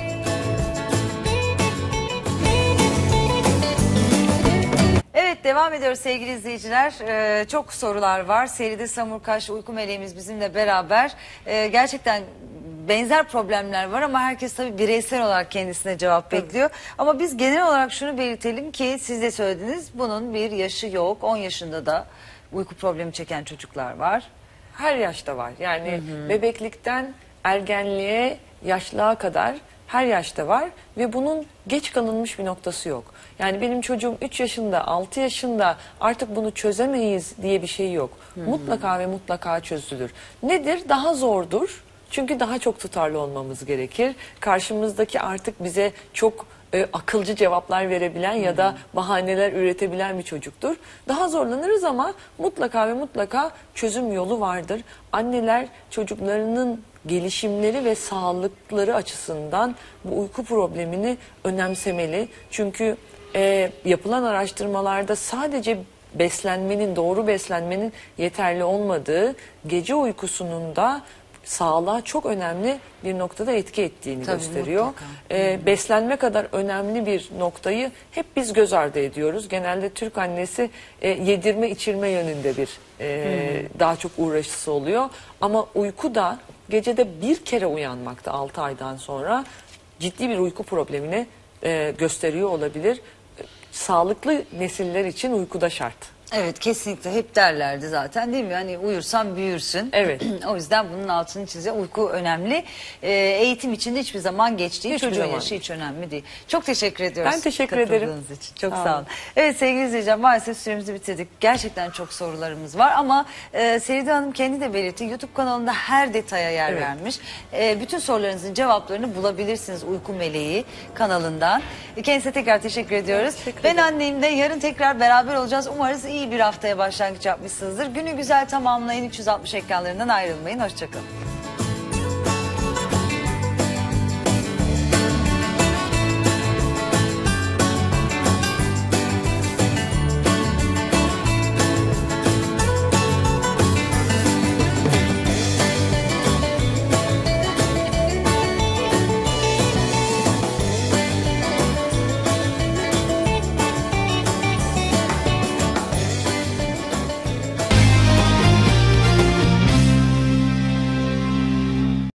Evet, devam ediyoruz sevgili izleyiciler. Ee, çok sorular var. Seride Samurkaş uyku meleğimiz bizimle beraber. Ee, gerçekten benzer problemler var ama herkes tabii bireysel olarak kendisine cevap bekliyor. Ama biz genel olarak şunu belirtelim ki siz de söylediniz, bunun bir yaşı yok. on yaşında da uyku problemi çeken çocuklar var. Her yaşta var. Yani bebeklikten ergenliğe, yaşlığa kadar her yaşta var ve bunun geç kalınmış bir noktası yok. Yani benim çocuğum üç yaşında, altı yaşında artık bunu çözemeyiz diye bir şey yok. Mutlaka ve mutlaka çözülür. Nedir? Daha zordur. Çünkü daha çok tutarlı olmamız gerekir. Karşımızdaki artık bize çok e, akılcı cevaplar verebilen ya da bahaneler üretebilen bir çocuktur. Daha zorlanırız ama mutlaka ve mutlaka çözüm yolu vardır. Anneler çocuklarının gelişimleri ve sağlıkları açısından bu uyku problemini önemsemeli. Çünkü e, yapılan araştırmalarda sadece beslenmenin, doğru beslenmenin yeterli olmadığı, gece uykusunun da sağlığa çok önemli bir noktada etki ettiğini Tabii, gösteriyor. mutlaka. Ee, beslenme kadar önemli bir noktayı hep biz göz ardı ediyoruz. Genelde Türk annesi e, yedirme içirme yönünde bir e, daha çok uğraşısı oluyor. Ama uyku da, gecede bir kere uyanmakta altı aydan sonra ciddi bir uyku problemini e, gösteriyor olabilir. E, Sağlıklı nesiller için uykuda şart. Evet, kesinlikle hep derlerdi zaten değil mi? Hani uyursan büyürsün. Evet. O yüzden bunun altını çiziyor. Uyku önemli. Ee, eğitim için de hiçbir zaman geç değil. Hiçbir Çocuğun zaman. yaşı hiç önemli değil. Çok teşekkür ediyoruz. Ben teşekkür katıldığınız ederim. için. Çok Sağ sağ olun. olun. Evet sevgili izleyiciler, maalesef süremizi bitirdik. Gerçekten çok sorularımız var ama e, Seride Hanım kendi de belirtti. YouTube kanalında her detaya yer Evet. vermiş. E, bütün sorularınızın cevaplarını bulabilirsiniz Uyku Meleği kanalından. Kendisine tekrar teşekkür ediyoruz. Teşekkür ben ederim. annemle yarın tekrar beraber olacağız. Umarız iyi bir haftaya başlangıç yapmışsınızdır. Günü güzel tamamlayın. üç yüz altmış ekranlarından ayrılmayın. Hoşçakalın.